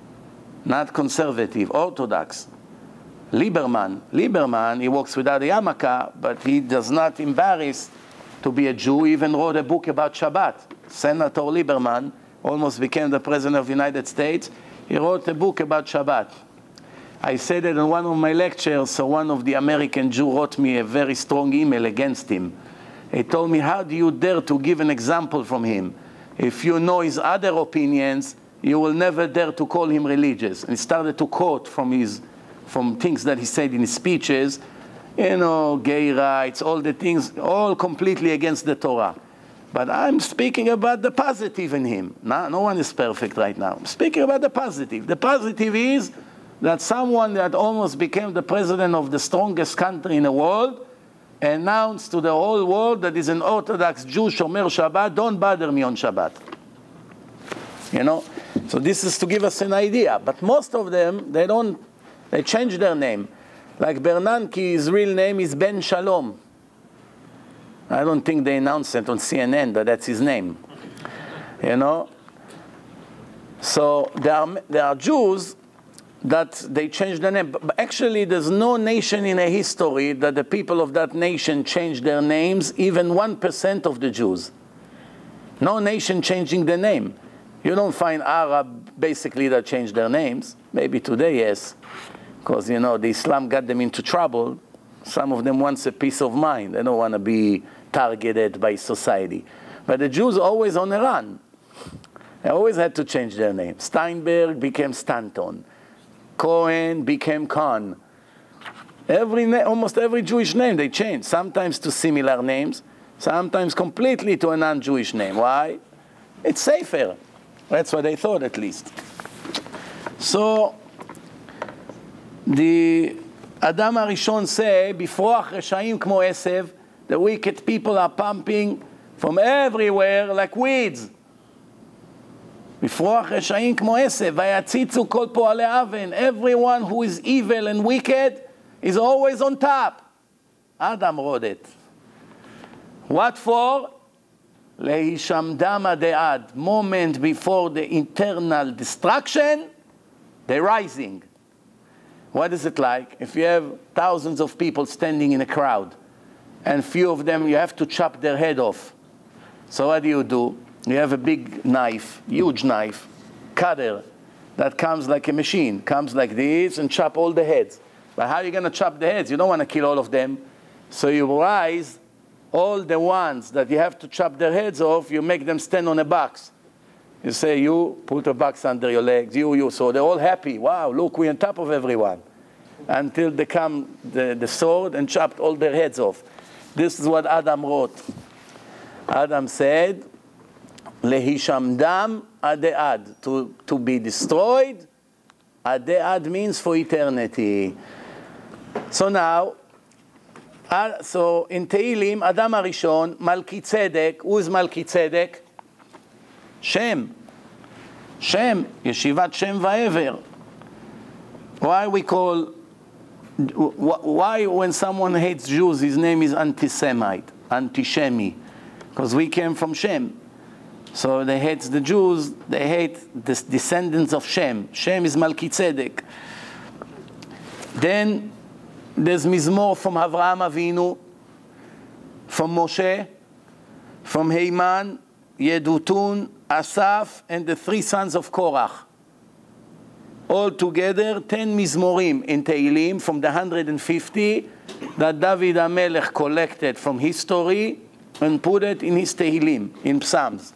not conservative, Orthodox. Lieberman, Lieberman, he walks without a yarmulke, but he does not embarrass to be a Jew. He even wrote a book about Shabbat. Senator Lieberman almost became the President of the United States. He wrote a book about Shabbat. I said it in one of my lectures, so one of the American Jews wrote me a very strong email against him. He told me, how do you dare to give an example from him? If you know his other opinions, you will never dare to call him religious. And he started to quote from, his, from things that he said in his speeches, you know, gay rights, all the things, all completely against the Torah. But I'm speaking about the positive in him. No, no one is perfect right now. I'm speaking about the positive. The positive is that someone that almost became the president of the strongest country in the world announced to the whole world that he's an Orthodox Jew, Shomer Shabbat, don't bother me on Shabbat. You know? So this is to give us an idea. But most of them, they don't, they change their name. Like Bernanke, his real name is Ben Shalom. I don't think they announced it on C N N that that's his name. You know? So there are, there are Jews that they changed their name. But actually, there's no nation in a history that the people of that nation changed their names, even one percent of the Jews. No nation changing their name. You don't find Arab, basically, that changed their names. Maybe today, yes. Because, you know, the Islam got them into trouble. Some of them want a peace of mind. They don't want to be targeted by society. But the Jews are always on the run. They always had to change their name. Steinberg became Stanton. Cohen became Cohn. Every, almost every Jewish name they changed. Sometimes to similar names. Sometimes completely to a non-Jewish name. Why? It's safer. That's what they thought, at least. So, the Adam Arishon say, Bifroach reshaim kmo esev, the wicked people are pumping from everywhere like weeds. Bifroach reshaim kmo esev, vayatzitzu kol po'alei aven. Everyone who is evil and wicked is always on top. Adam wrote it. What for? Lehishamdam de'ad. Moment before the internal destruction, the rising. What is it like? If you have thousands of people standing in a crowd, and few of them you have to chop their head off, So what do you do? You have a big knife, huge knife, cutter, that comes like a machine, comes like this and chop all the heads. But how are you going to chop the heads? You don't want to kill all of them. So you rise all the ones that you have to chop their heads off, you make them stand on a box. You say, you put a box under your legs, you, you. So they're all happy. Wow, look, we're on top of everyone. Until they come the, the sword and chopped all their heads off. This is what Adam wrote. Adam said, Lehishamdam adead, to, to be destroyed. Adead means for eternity. So now, uh, so in Tehillim, Adam Arishon, Malki Tzedek, who is Malki Tzedek? Shem. Shem, Yeshivat Shem Va'ever. Why we call, why when someone hates Jews, his name is anti-Semite, anti-Shemi? Because we came from Shem. So they hate the Jews, they hate the descendants of Shem. Shem is Malki Tzedek. Then there's Mizmor from Avraham Avinu, from Moshe, from Heiman, Yedutun, Asaf, and the three sons of Korach. All together, ten Mizmorim in Tehillim from the one hundred fifty that David HaMelech collected from history and put it in his Tehillim, in Psalms.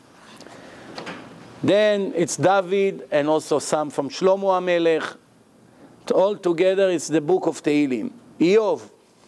Then it's David and also some from Shlomo HaMelech. All together, it's the book of Tehillim. Iyov.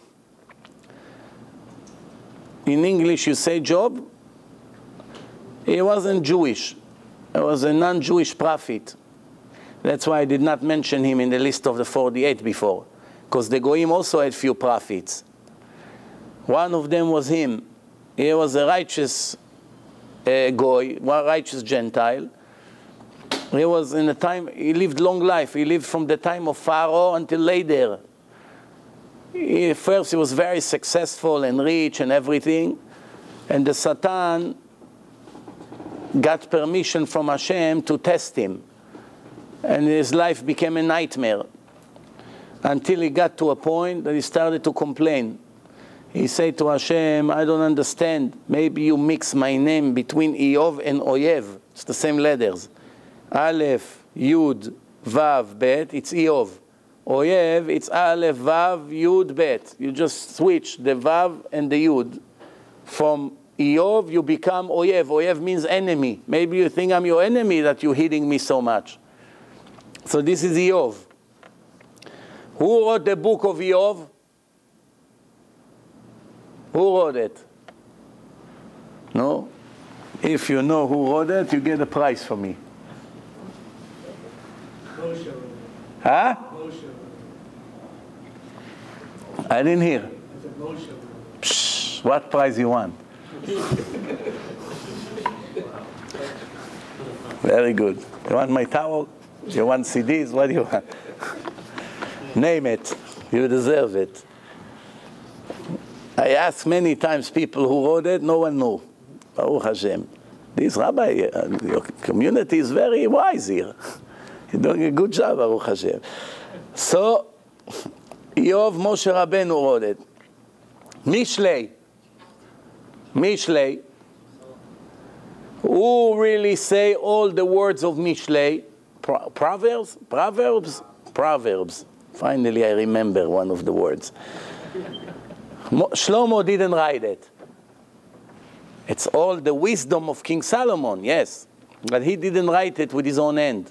In English, you say Job. He wasn't Jewish. He was a non-Jewish prophet. That's why I did not mention him in the list of the forty-eight before. Because the Goyim also had few prophets. One of them was him. He was a righteous uh, Goy, one righteous Gentile. He was in a time, he lived long life. He lived from the time of Pharaoh until later. He, first, he was very successful and rich and everything. And the Satan got permission from Hashem to test him. And his life became a nightmare. Until he got to a point that he started to complain. He said to Hashem, I don't understand. Maybe you mix my name between Iyov and Oyev. It's the same letters. Aleph, Yud, Vav, Bet, it's Iyov. Oyev, it's Aleph, Vav, Yud, Bet. You just switch the Vav and the Yud. From Iyov, you become Oyev. Oyev means enemy. Maybe you think I'm your enemy that you're hitting me so much. So this is Iyov. Who wrote the book of Iyov? Who wrote it? No? If you know who wrote it, you get a prize from me. Moshe. Huh? Moshe. I didn't hear. I said Moshe. Psh, what prize you want? Very good. You want my towel? You want C Ds? What do you want? Name it. You deserve it. I asked many times people who wrote it, no one knew. Baruch Hashem. This rabbi, uh, your community is very wise here. You're doing a good job, Baruch Hashem. So, Iyov Moshe Rabbeinu wrote it. Mishlei. Mishlei. Who really say all the words of Mishlei? Pro Proverbs? Proverbs? Proverbs. Finally, I remember one of the words. Shlomo didn't write it. It's all the wisdom of King Solomon, yes. But he didn't write it with his own hand.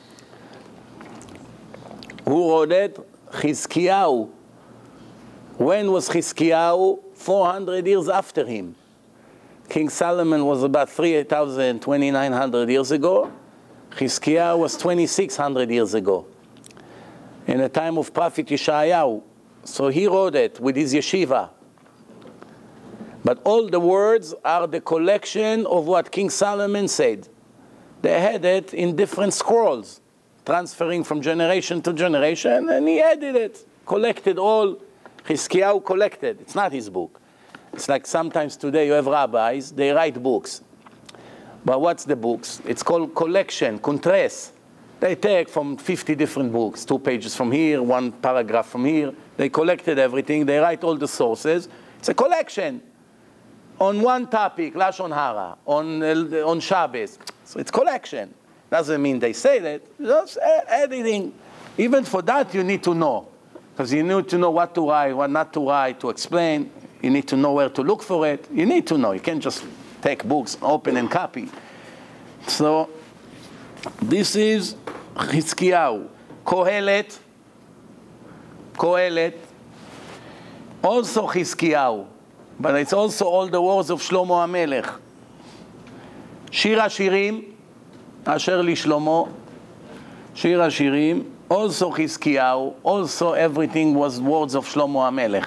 Who wrote it? Chizkiyahu. When was Chizkiyahu? four hundred years after him. King Solomon was about three thousand twenty-nine hundred years ago. Chizkiyahu was twenty-six hundred years ago. In the time of Prophet Yeshayahu. So he wrote it with his yeshiva. But all the words are the collection of what King Solomon said. They had it in different scrolls, transferring from generation to generation, and he added it, collected all. Chizkiyahu collected. It's not his book. It's like sometimes today you have rabbis, they write books. But what's the books? It's called collection, kuntres. They take from fifty different books, two pages from here, one paragraph from here. They collected everything. They write all the sources. It's a collection. on one topic, Lashon Hara, on, uh, on Shabbos. So it's collection. Doesn't mean they say that. Just editing. Even for that, you need to know. Because you need to know what to write, what not to write, to explain. You need to know where to look for it. You need to know. You can't just take books, open and copy. So this is Chizkiyahu. Kohelet. Kohelet. Also Chizkiyahu. But it's also all the words of Shlomo HaMelech. Shir HaShirim, Asher Li Shlomo. Shir HaShirim, also Chizkiyahu, also everything was words of Shlomo HaMelech.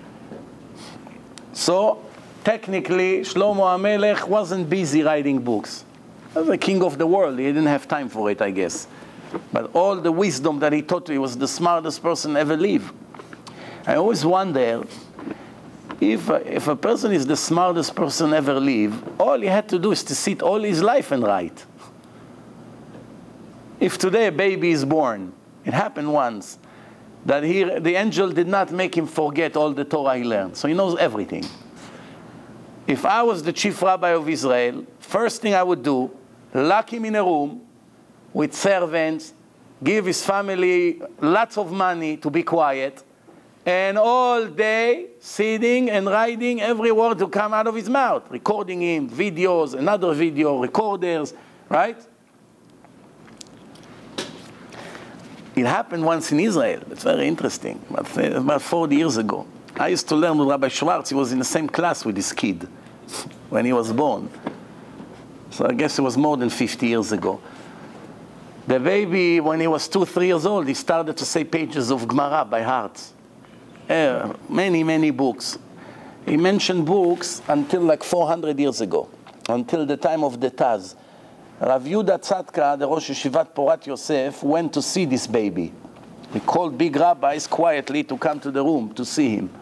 So, technically, Shlomo HaMelech wasn't busy writing books. He was the king of the world. He didn't have time for it, I guess. But all the wisdom that he taught, he was the smartest person ever lived. I always wonder, if a, if a person is the smartest person ever lived, all he had to do is to sit all his life and write. If today a baby is born, it happened once, that he, the angel did not make him forget all the Torah he learned. So he knows everything. If I was the chief rabbi of Israel, first thing I would do, lock him in a room with servants, give his family lots of money to be quiet, and all day sitting and writing every word to come out of his mouth, recording him, videos, another video, recorders, right? It happened once in Israel. It's very interesting. About, about forty years ago. I used to learn with Rabbi Schwartz. He was in the same class with this kid when he was born. So I guess it was more than fifty years ago. The baby, when he was two, three years old, he started to say pages of Gemara by heart. Uh, many, many books. He mentioned books until like four hundred years ago, until the time of the Taz. Rav Yehuda Tzadka, the Rosh Yeshivat Porat Yosef, went to see this baby. He called big rabbis quietly to come to the room to see him.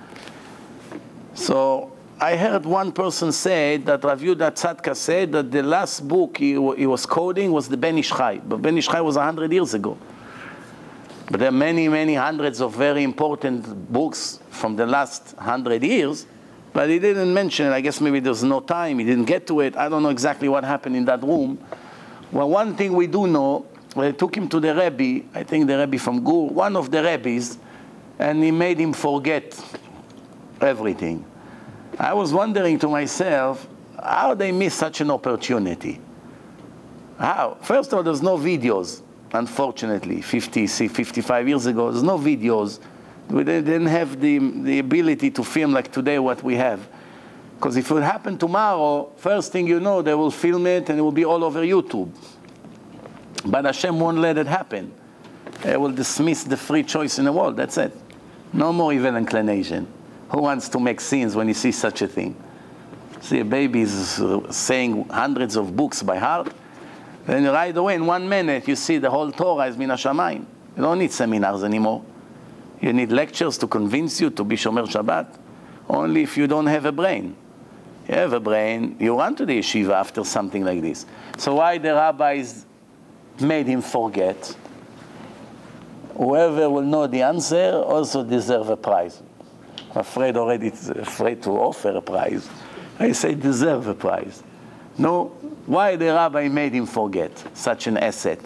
So I heard one person say that Rav Yehuda Tzadka said that the last book he, he was coding was the Ben Ish Chai. But Ben Ish Chai was a hundred years ago. But there are many, many hundreds of very important books from the last hundred years. But he didn't mention it. I guess maybe there's no time. He didn't get to it. I don't know exactly what happened in that room. Well, one thing we do know, they took him to the Rebbe, I think the Rebbe from Gur, one of the Rebbes, and he made him forget everything. I was wondering to myself, how they miss such an opportunity? How? First of all, there's no videos, unfortunately. fifty, fifty-five years ago, there's no videos. They didn't have the, the ability to film like today what we have. Because if it would happen tomorrow, first thing you know, they will film it and it will be all over YouTube. But Hashem won't let it happen. They will dismiss the free choice in the world. That's it. No more evil inclination. Who wants to make sins when you see such a thing? See, a baby is saying hundreds of books by heart. Then right away, in one minute, you see the whole Torah is min hashamayim. You don't need seminars anymore. You need lectures to convince you to be Shomer Shabbat. Only if you don't have a brain. You have a brain, you run to the yeshiva after something like this. So why the rabbis made him forget? Whoever will know the answer also deserve a prize. I'm afraid already, afraid to offer a prize. I say deserve a prize. No, why the rabbi made him forget such an asset?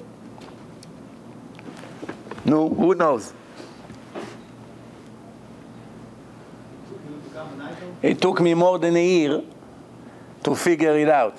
No, who knows? It took me more than a year to figure it out.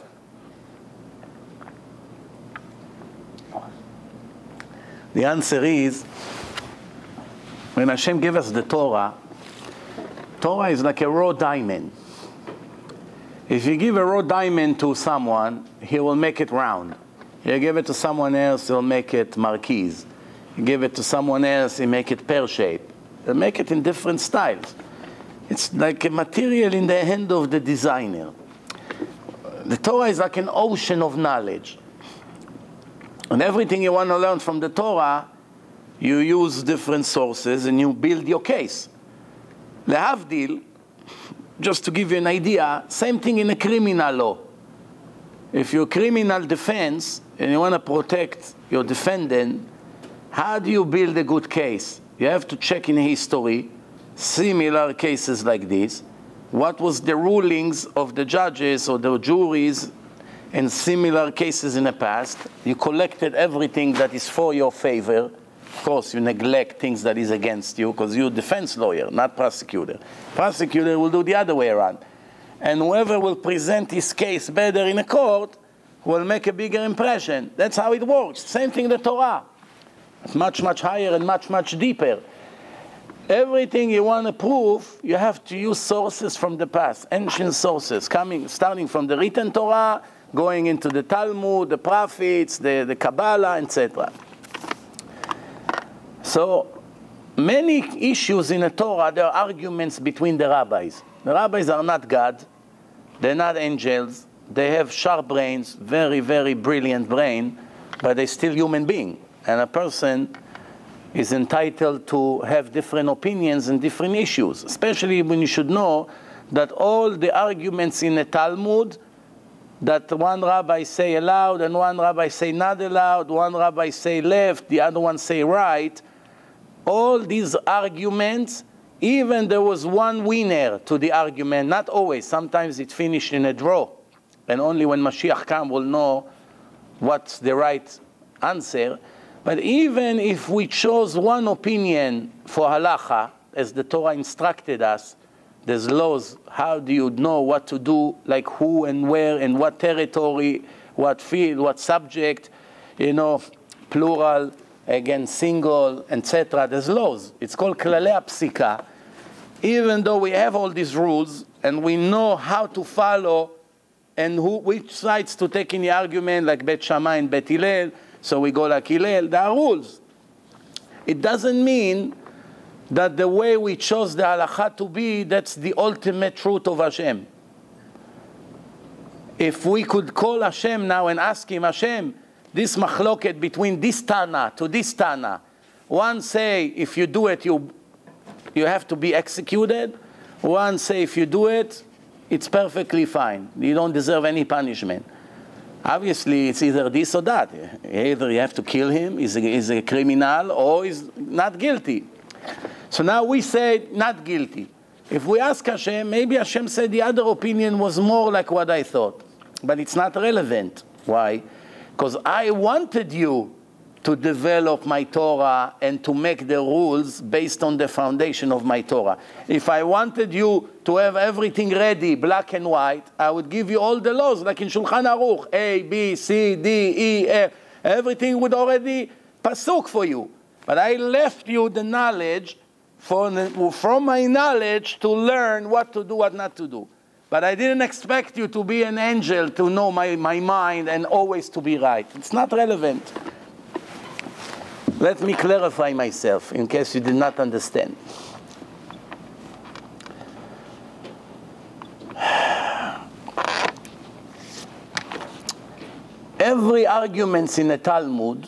The answer is, when Hashem gave us the Torah, Torah is like a raw diamond. If you give a raw diamond to someone, he will make it round. You give it to someone else, he'll make it marquise. You give it to someone else, he'll make it pear-shaped. He'll make it in different styles. It's like a material in the hand of the designer. The Torah is like an ocean of knowledge. And everything you want to learn from the Torah, you use different sources and you build your case. Lehavdil, just to give you an idea, same thing in a criminal law. If you're a criminal defense and you want to protect your defendant, how do you build a good case? You have to check in history, similar cases like this, what was the rulings of the judges or the juries in similar cases in the past. You collected everything that is for your favor. Of course, you neglect things that is against you because you're a defense lawyer, not prosecutor. Prosecutor will do the other way around. And whoever will present his case better in a court will make a bigger impression. That's how it works. Same thing in the Torah. It's much, much higher and much, much deeper. Everything you want to prove, you have to use sources from the past, ancient sources, coming, starting from the written Torah, going into the Talmud, the prophets, the, the Kabbalah, et cetera. So many issues in the Torah, there are arguments between the rabbis. The rabbis are not God. They're not angels. They have sharp brains, very, very brilliant brain, but they're still human beings. And a person is entitled to have different opinions and different issues, especially when you should know that all the arguments in the Talmud, that one rabbi say allowed and one rabbi say not allowed, one rabbi say left, the other one say right, all these arguments, even there was one winner to the argument, not always, sometimes it finished in a draw, and only when Mashiach comes we'll know what's the right answer. But even if we chose one opinion for halacha, as the Torah instructed us, there's laws, how do you know what to do, like who and where and what territory, what field, what subject, you know, plural, again single, et cetera. There's laws. It's called klalei hapsika. Even though we have all these rules and we know how to follow and who, which sides to take in the argument, like Bet Shammai and Bet Hillel, so we go like Hillel, there are rules. It doesn't mean that the way we chose the halakha to be, that's the ultimate truth of Hashem. If we could call Hashem now and ask him, Hashem, this machloket between this Tana to this Tana, one say if you do it, you, you have to be executed. One say if you do it, it's perfectly fine. You don't deserve any punishment. Obviously, it's either this or that. Either you have to kill him, he's a, he's a criminal, or he's not guilty. So now we say not guilty. If we ask Hashem, maybe Hashem said the other opinion was more like what I thought. But it's not relevant. Why? Because I wanted you to develop my Torah and to make the rules based on the foundation of my Torah. If I wanted you to have everything ready, black and white, I would give you all the laws, like in Shulchan Aruch, A, B, C, D, E, F. Everything would already pasuk for you. But I left you the knowledge from, from my knowledge to learn what to do, what not to do. But I didn't expect you to be an angel, to know my, my mind and always to be right. It's not relevant. Let me clarify myself in case you did not understand. Every argument in the Talmud,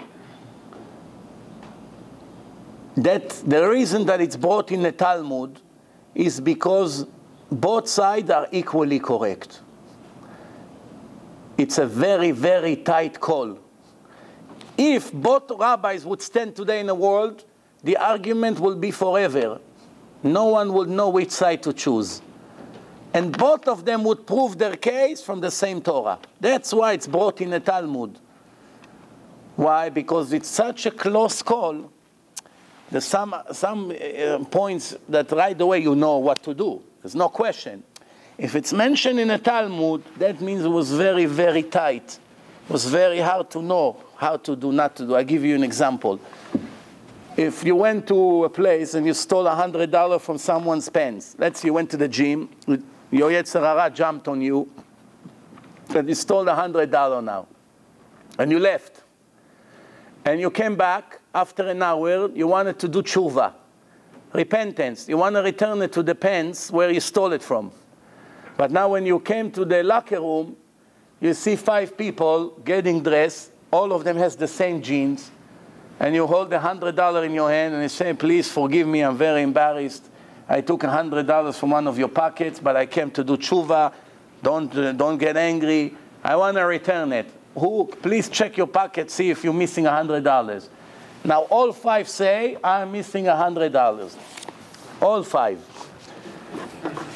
that the reason that it's brought in the Talmud is because both sides are equally correct. It's a very, very tight call. If both rabbis would stand today in the world, the argument will be forever. No one would know which side to choose. And both of them would prove their case from the same Torah. That's why it's brought in the Talmud. Why? Because it's such a close call. There's some, some uh, points that right away you know what to do. There's no question. If it's mentioned in the Talmud, that means it was very, very tight. It was very hard to know how to do, not to do. I'll give you an example. If you went to a place and you stole one hundred dollars from someone's pants, let's say you went to the gym, your Yetzer Hara jumped on you, and you stole one hundred dollars now, and you left. And you came back after an hour, you wanted to do tshuva, repentance. You want to return it to the pants where you stole it from. But now when you came to the locker room, you see five people getting dressed, all of them has the same jeans, and you hold the one hundred dollars in your hand and you say, please forgive me, I'm very embarrassed. I took one hundred dollars from one of your pockets, but I came to do tshuva. Don't, uh, don't get angry. I want to return it. Who? Please check your pocket, see if you're missing one hundred dollars. Now all five say, I'm missing one hundred dollars. All five.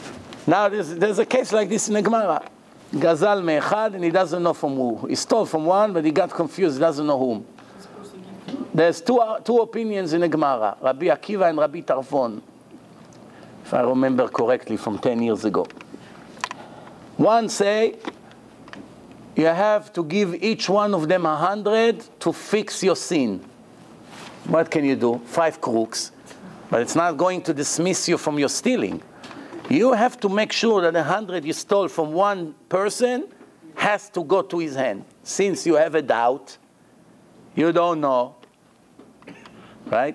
Now there's, there's a case like this in the Gemara. Gazal me'echad, and he doesn't know from who. He stole from one, but he got confused, he doesn't know whom. There's two, two opinions in the Gemara, Rabbi Akiva and Rabbi Tarfon, if I remember correctly from ten years ago. One say, you have to give each one of them a hundred to fix your sin. What can you do? Five crooks. But it's not going to dismiss you from your stealing. You have to make sure that a hundred you stole from one person has to go to his hand. Since you have a doubt, you don't know, right?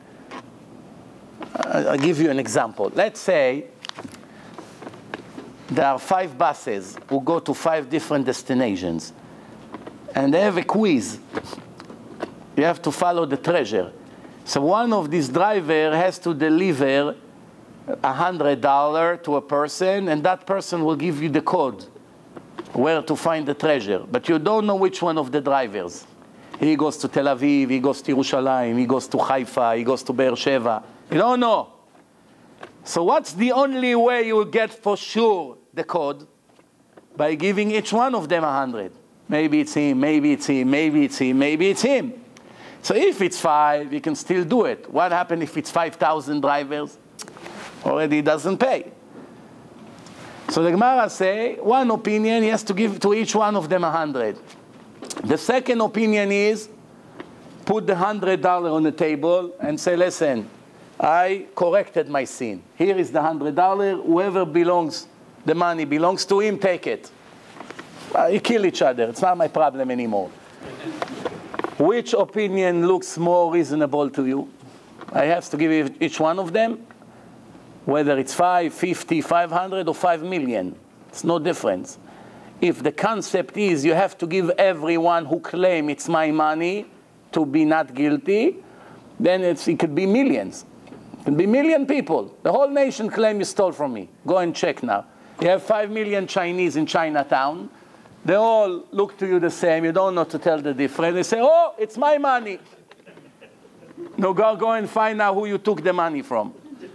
I'll give you an example. Let's say there are five buses who go to five different destinations, and they have a quiz. You have to follow the treasure. So one of these drivers has to deliver a hundred dollars to a person, and that person will give you the code where to find the treasure. But you don't know which one of the drivers. He goes to Tel Aviv, he goes to Yerushalayim, he goes to Haifa, he goes to Be'er Sheva. You don't know. So what's the only way you will get for sure the code? By giving each one of them a hundred. Maybe it's him, maybe it's him, maybe it's him, maybe it's him. So if it's five, you can still do it. What happens if it's five thousand drivers? Already doesn't pay. So the Gemara say, one opinion, he has to give to each one of them a hundred. The second opinion is, put the hundred dollar on the table and say, listen, I corrected my sin. Here is the hundred dollar. Whoever belongs, the money belongs to him, take it. Uh, you kill each other. It's not my problem anymore. Which opinion looks more reasonable to you? I have to give each one of them, whether it's five, fifty, five hundred, or five million. It's no difference. If the concept is you have to give everyone who claim it's my money to be not guilty, then it's, it could be millions. It could be a million people. The whole nation claim you stole from me. Go and check now. You have five million Chinese in Chinatown. They all look to you the same. You don't know to tell the difference. They say, oh, it's my money. No, go, go and find out who you took the money from.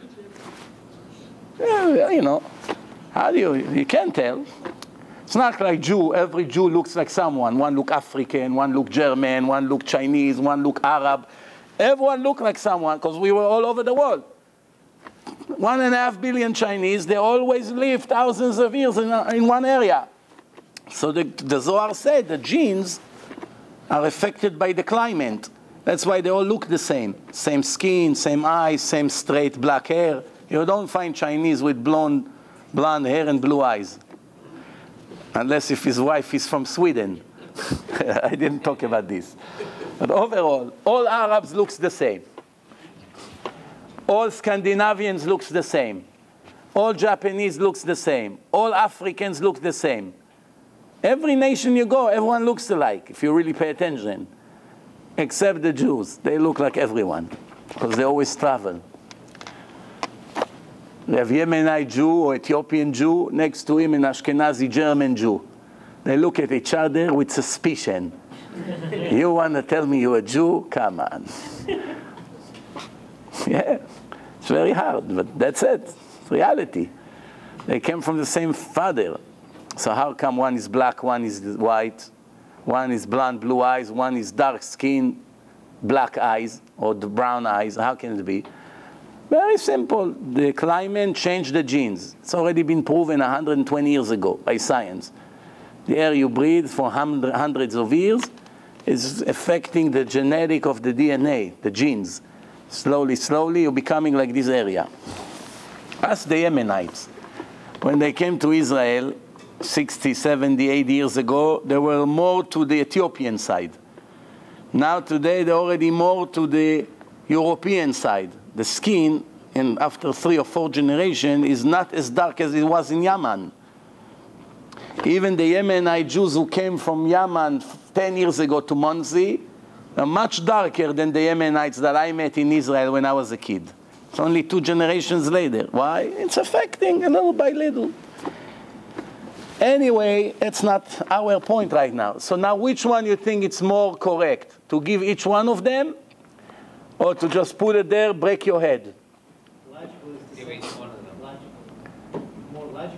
Yeah, you know, how do you, you can't tell. It's not like Jew. Every Jew looks like someone. One look African, one look German, one look Chinese, one look Arab. Everyone look like someone because we were all over the world. One and a half billion Chinese, they always live thousands of years in, in one area. So the, the Zohar said the genes are affected by the climate. That's why they all look the same. Same skin, same eyes, same straight black hair. You don't find Chinese with blonde, blonde hair and blue eyes. Unless if his wife is from Sweden. I didn't talk about this. But overall, all Arabs looks the same. All Scandinavians looks the same. All Japanese looks the same. All Africans look the same. Every nation you go, everyone looks alike, if you really pay attention. Except the Jews. They look like everyone, because they always travel. They have Yemenite Jew or Ethiopian Jew, next to him an Ashkenazi German Jew. They look at each other with suspicion. You want to tell me you're a Jew? Come on. Yeah, it's very hard, but that's it. It's reality. They came from the same father. So how come one is black, one is white, one is blonde, blue eyes, one is dark skin, black eyes, or the brown eyes? How can it be? Very simple. The climate changed the genes. It's already been proven one hundred twenty years ago by science. The air you breathe for hundreds of years is affecting the genetic of the D N A, the genes. Slowly, slowly, you're becoming like this area. Ask the Yemenites. When they came to Israel sixty, seventy, eighty years ago, they were more to the Ethiopian side. Now today, they're already more to the European side. The skin, and after three or four generations, is not as dark as it was in Yemen. Even the Yemenite Jews who came from Yemen ten years ago to Muncie are much darker than the Yemenites that I met in Israel when I was a kid. It's only two generations later. Why? It's affecting a little by little. Anyway, it's not our point right now. So now which one you think it's more correct? To give each one of them? Or to just put it there, break your head? Give each one of them. More logical.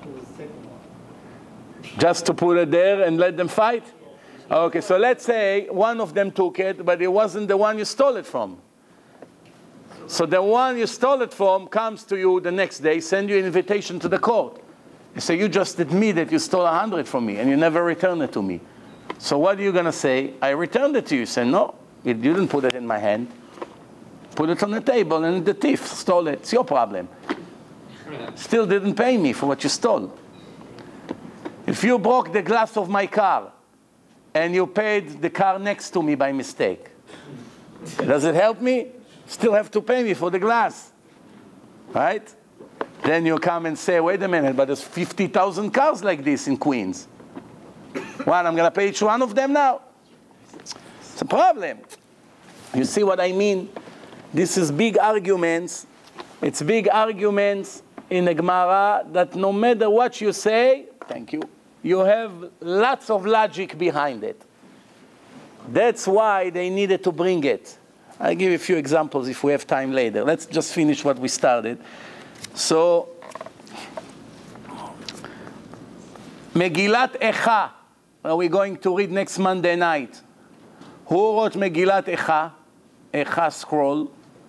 Just to put it there and let them fight? Okay, so let's say one of them took it, but it wasn't the one you stole it from. So the one you stole it from comes to you the next day, send you an invitation to the court. You say, you just admitted you stole a hundred from me and you never returned it to me. So what are you going to say? I returned it to you. You say, no, you didn't put it in my hand. Put it on the table and the thief stole it. It's your problem. Still didn't pay me for what you stole. If you broke the glass of my car and you paid the car next to me by mistake, does it help me? Still have to pay me for the glass, right? Then you come and say, wait a minute, but there's fifty thousand cars like this in Queens. What, I'm going to pay each one of them now? It's a problem. You see what I mean? This is big arguments. It's big arguments in the Gemara that no matter what you say, thank you, you have lots of logic behind it. That's why they needed to bring it. I'll give you a few examples if we have time later. Let's just finish what we started. So, Megillat Echa, are we going to read next Monday night? Who wrote Megillat Echa? Echa scroll.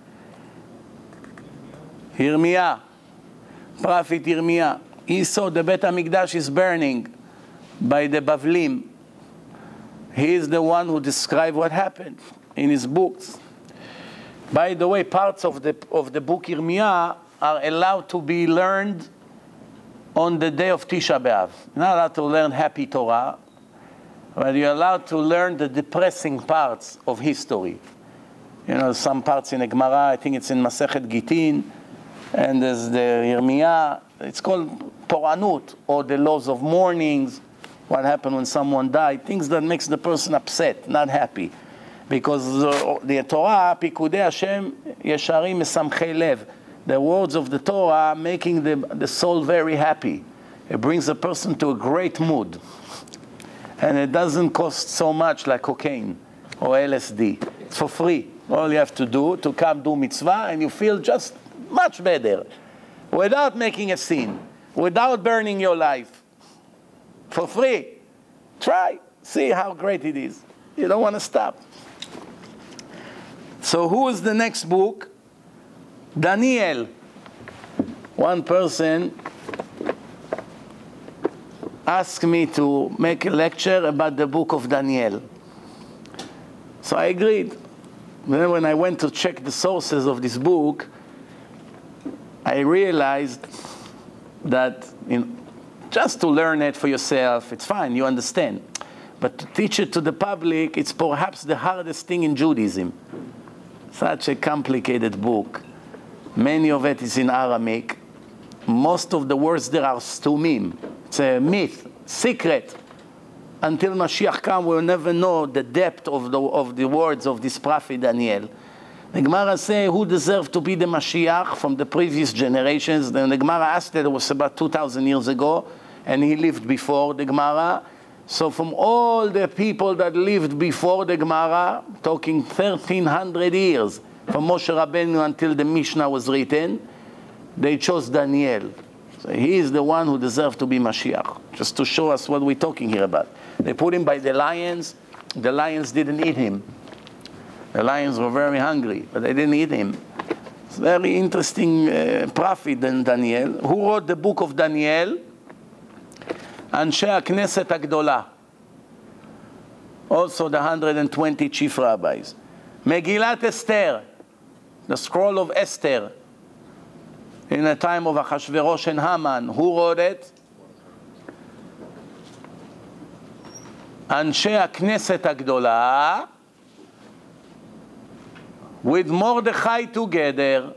Yirmiyah, Prophet Yirmiyah. He saw the Bet HaMikdash is burning by the Bavlim. He is the one who described what happened in his books. By the way, parts of the, of the book Yirmiyah are allowed to be learned on the day of Tisha B'Av. You're not allowed to learn happy Torah, but you're allowed to learn the depressing parts of history. You know, some parts in the Gemara, I think it's in Masechet Gitin, and there's the Yirmiyah. It's called Poranut, or the laws of mournings, what happened when someone died, things that makes the person upset, not happy. Because the, the Torah, Pikudei Hashem, Yesharim Mesamchei Lev, the words of the Torah making the, the soul very happy. It brings a person to a great mood. And it doesn't cost so much like cocaine or L S D. It's for free. All you have to do, to come do mitzvah, and you feel just much better. Without making a scene. Without burning your life. For free. Try. See how great it is. You don't want to stop. So who is the next book? Daniel. One person asked me to make a lecture about the book of Daniel. So I agreed. Then when I went to check the sources of this book, I realized that in, just to learn it for yourself, it's fine, you understand. But to teach it to the public, it's perhaps the hardest thing in Judaism. Such a complicated book. Many of it is in Aramaic. Most of the words there are stumim. It's a myth, secret. Until Mashiach comes, we'll never know the depth of the, of the words of this prophet Daniel. The Gemara says, who deserved to be the Mashiach from the previous generations? Then the Gemara asked it, it was about two thousand years ago, and he lived before the Gemara. So from all the people that lived before the Gemara, talking thirteen hundred years, from Moshe Rabbeinu until the Mishnah was written, they chose Daniel. So he is the one who deserved to be Mashiach, just to show us what we're talking here about. They put him by the lions. The lions didn't eat him. The lions were very hungry, but they didn't eat him. It's a very interesting uh, prophet, Daniel. Who wrote the book of Daniel? Anshe HaKnesset HaGdolah. Also the one hundred twenty chief rabbis. Megillat Esther, the scroll of Esther, in the time of Achashverosh and Haman. Who wrote it? Anshe HaKnesset HaGdolah, with Mordechai together.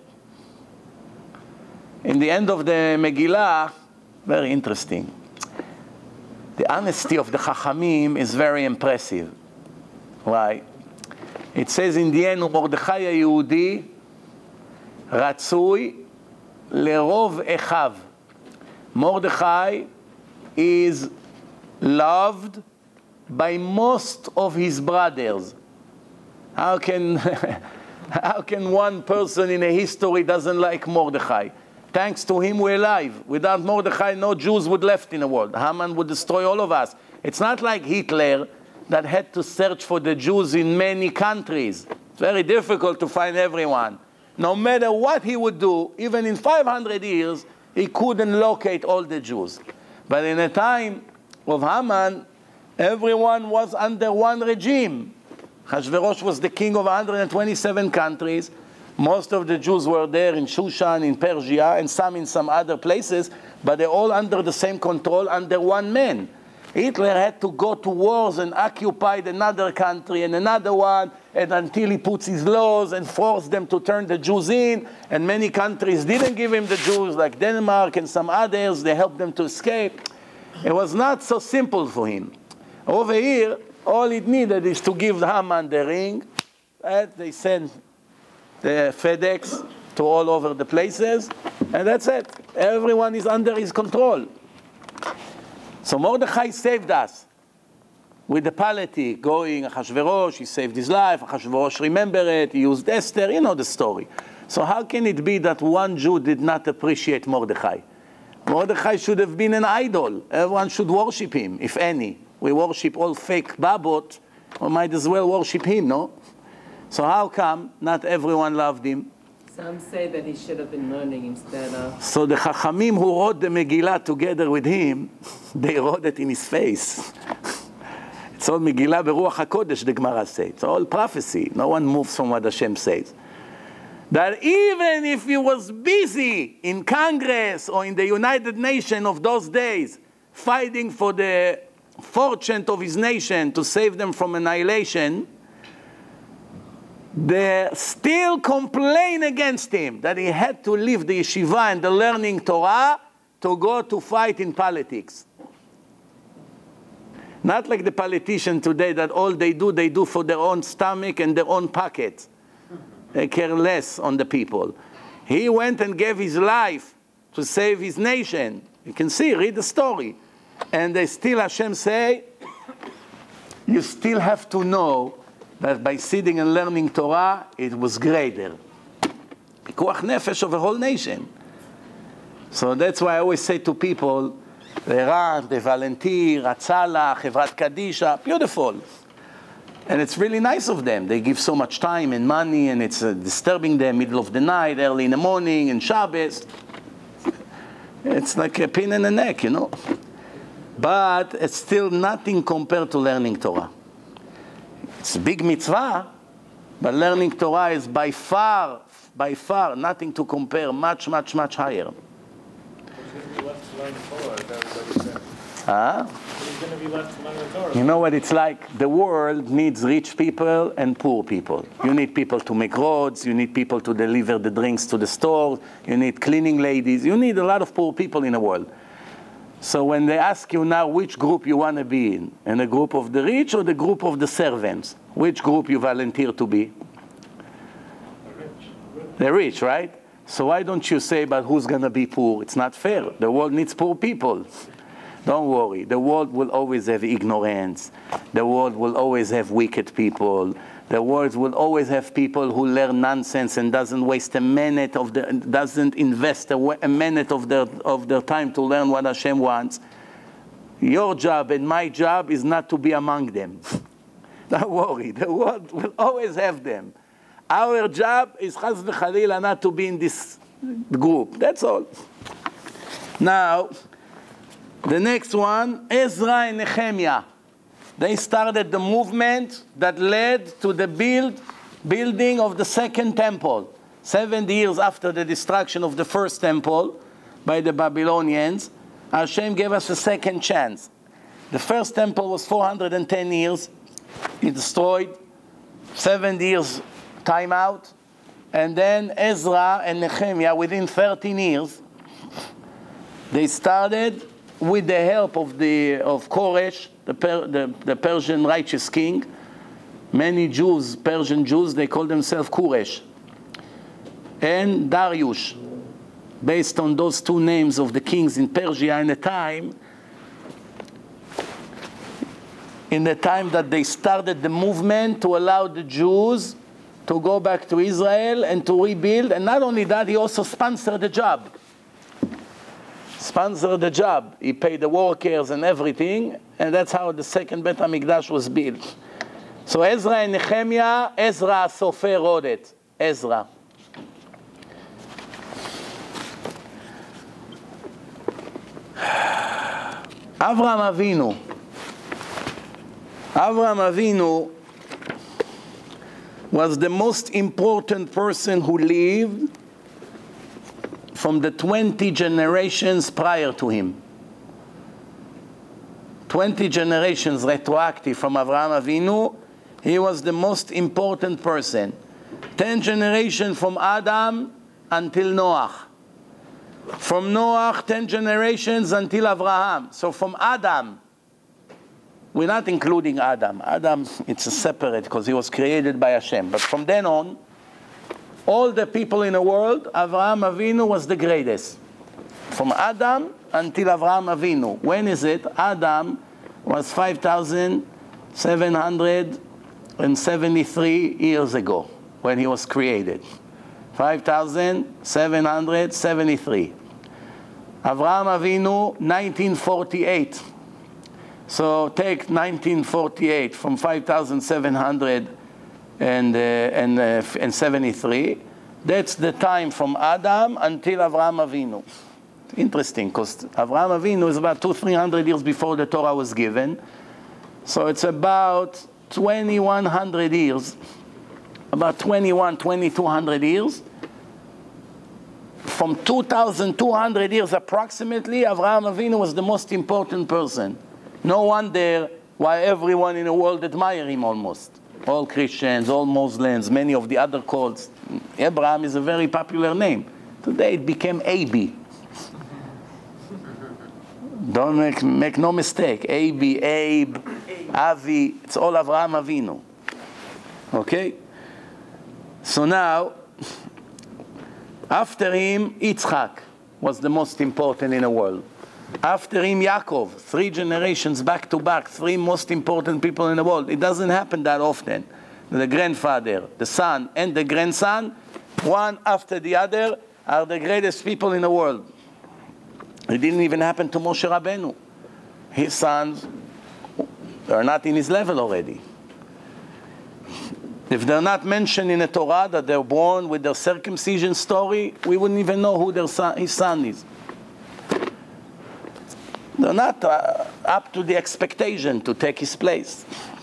In the end of the Megillah, very interesting. The honesty of the Chachamim is very impressive. Why? It says in the end, Mordechai HaYehudi Ratzui Lerov Echav. Mordechai is loved by most of his brothers. How can, how can one person in a history doesn't like Mordechai? Thanks to him, we're alive. Without Mordechai, no Jews would left in the world. Haman would destroy all of us. It's not like Hitler that had to search for the Jews in many countries. It's very difficult to find everyone. No matter what he would do, even in five hundred years, he couldn't locate all the Jews. But in the time of Haman, everyone was under one regime. Hashverosh was the king of one hundred twenty-seven countries. Most of the Jews were there in Shushan, in Persia, and some in some other places, but they're all under the same control, under one man. Hitler had to go to wars and occupy another country and another one, and until he puts his laws and forced them to turn the Jews in, and many countries didn't give him the Jews, like Denmark and some others. They helped them to escape. It was not so simple for him. Over here, all it needed is to give Haman the ring. And they sent the FedEx to all over the places, and that's it. Everyone is under his control. So Mordechai saved us with the politic, going Achashverosh, he saved his life, Achashverosh remembered it, he used Esther, you know the story. So how can it be that one Jew did not appreciate Mordechai? Mordechai should have been an idol. Everyone should worship him, if any. We worship all fake babot, we might as well worship him, no? So how come not everyone loved him? Some say that he should have been learning instead of... So the Chachamim who wrote the Megillah together with him, they wrote it in his face. It's all Megillah Beruach HaKodesh, the Gemara says. It's all prophecy. No one moves from what Hashem says. That even if he was busy in Congress or in the United Nations of those days, fighting for the fortune of his nation to save them from annihilation, they still complain against him that he had to leave the yeshiva and the learning Torah to go to fight in politics. Not like the politicians today that all they do, they do for their own stomach and their own pocket. They care less on the people. He went and gave his life to save his nation. You can see, read the story. And they still, Hashem say, you still have to know that by sitting and learning Torah, it was greater. Pikuach nefesh of a whole nation. So that's why I always say to people, they run, they volunteer, Atzala, Chevrat Kadisha, beautiful. And it's really nice of them. They give so much time and money, and it's uh, disturbing them middle of the night, early in the morning, and Shabbos. It's like a pin in the neck, you know. But it's still nothing compared to learning Torah. It's a big mitzvah, but learning Torah is by far, by far, nothing to compare, much, much, much higher. Huh? You know what it's like? The world needs rich people and poor people. You need people to make roads, you need people to deliver the drinks to the store, you need cleaning ladies, you need a lot of poor people in the world. So when they ask you now which group you want to be in, in the group of the rich or the group of the servants, which group you volunteer to be? The rich. The rich, right? So why don't you say about who's going to be poor? It's not fair. The world needs poor people. Don't worry. The world will always have ignorance. The world will always have wicked people. The world will always have people who learn nonsense and doesn't waste a minute of the, doesn't invest a, a minute of their of their time to learn what Hashem wants. Your job and my job is not to be among them. Don't worry. The world will always have them. Our job is chas v'chalila not to be in this group. That's all. Now, the next one, Ezra and Nehemiah. They started the movement that led to the build, building of the second temple. Seventy years after the destruction of the first temple by the Babylonians, Hashem gave us a second chance. The first temple was four hundred ten years. It destroyed. Seven years time out. And then Ezra and Nehemiah, within thirteen years, they started with the help of the of Koresh, the, per, the, the Persian righteous king. Many Jews, Persian Jews, they call themselves Koresh. And Darius, based on those two names of the kings in Persia in the time, in the time that they started the movement to allow the Jews to go back to Israel and to rebuild. And not only that, he also sponsored the job. sponsored the job. He paid the workers and everything, and that's how the second Beit HaMikdash was built. So Ezra and Nehemiah, Ezra Sofer wrote it. Ezra. Avraham Avinu. Avraham Avinu was the most important person who lived from the twenty generations prior to him. twenty generations retroactive from Avraham Avinu, he was the most important person. ten generations from Adam until Noah. From Noah, ten generations until Abraham. So from Adam, we're not including Adam. Adam, it's a separate because he was created by Hashem. But from then on, all the people in the world, Avraham Avinu was the greatest. From Adam until Avraham Avinu. When is it? Adam was five thousand seven hundred seventy-three years ago when he was created. five thousand seven hundred seventy-three. Avraham Avinu, nineteen forty-eight. So take nineteen forty-eight from five thousand seven hundred seventy-three. That's the time from Adam until Avraham Avinu. Interesting, because Avraham Avinu is about two, three hundred years before the Torah was given. So it's about twenty-one hundred years, about twenty-one, twenty-two hundred years. From two thousand two hundred years approximately, Avraham Avinu was the most important person. No wonder why everyone in the world admire him almost. All Christians, all Muslims, many of the other cults. Abraham is a very popular name. Today it became Abi. Don't make, make no mistake. Abi, Abe, Avi, it's all Avraham Avinu. Okay? So now, after him, Yitzchak was the most important in the world. After him, Yaakov, three generations back to back, three most important people in the world. It doesn't happen that often. The grandfather, the son, and the grandson, one after the other, are the greatest people in the world. It didn't even happen to Moshe Rabbeinu. His sons are not in his level already. If they're not mentioned in the Torah that they're born with their circumcision story, we wouldn't even know who their son, his son is. They're not uh, up to the expectation to take his place.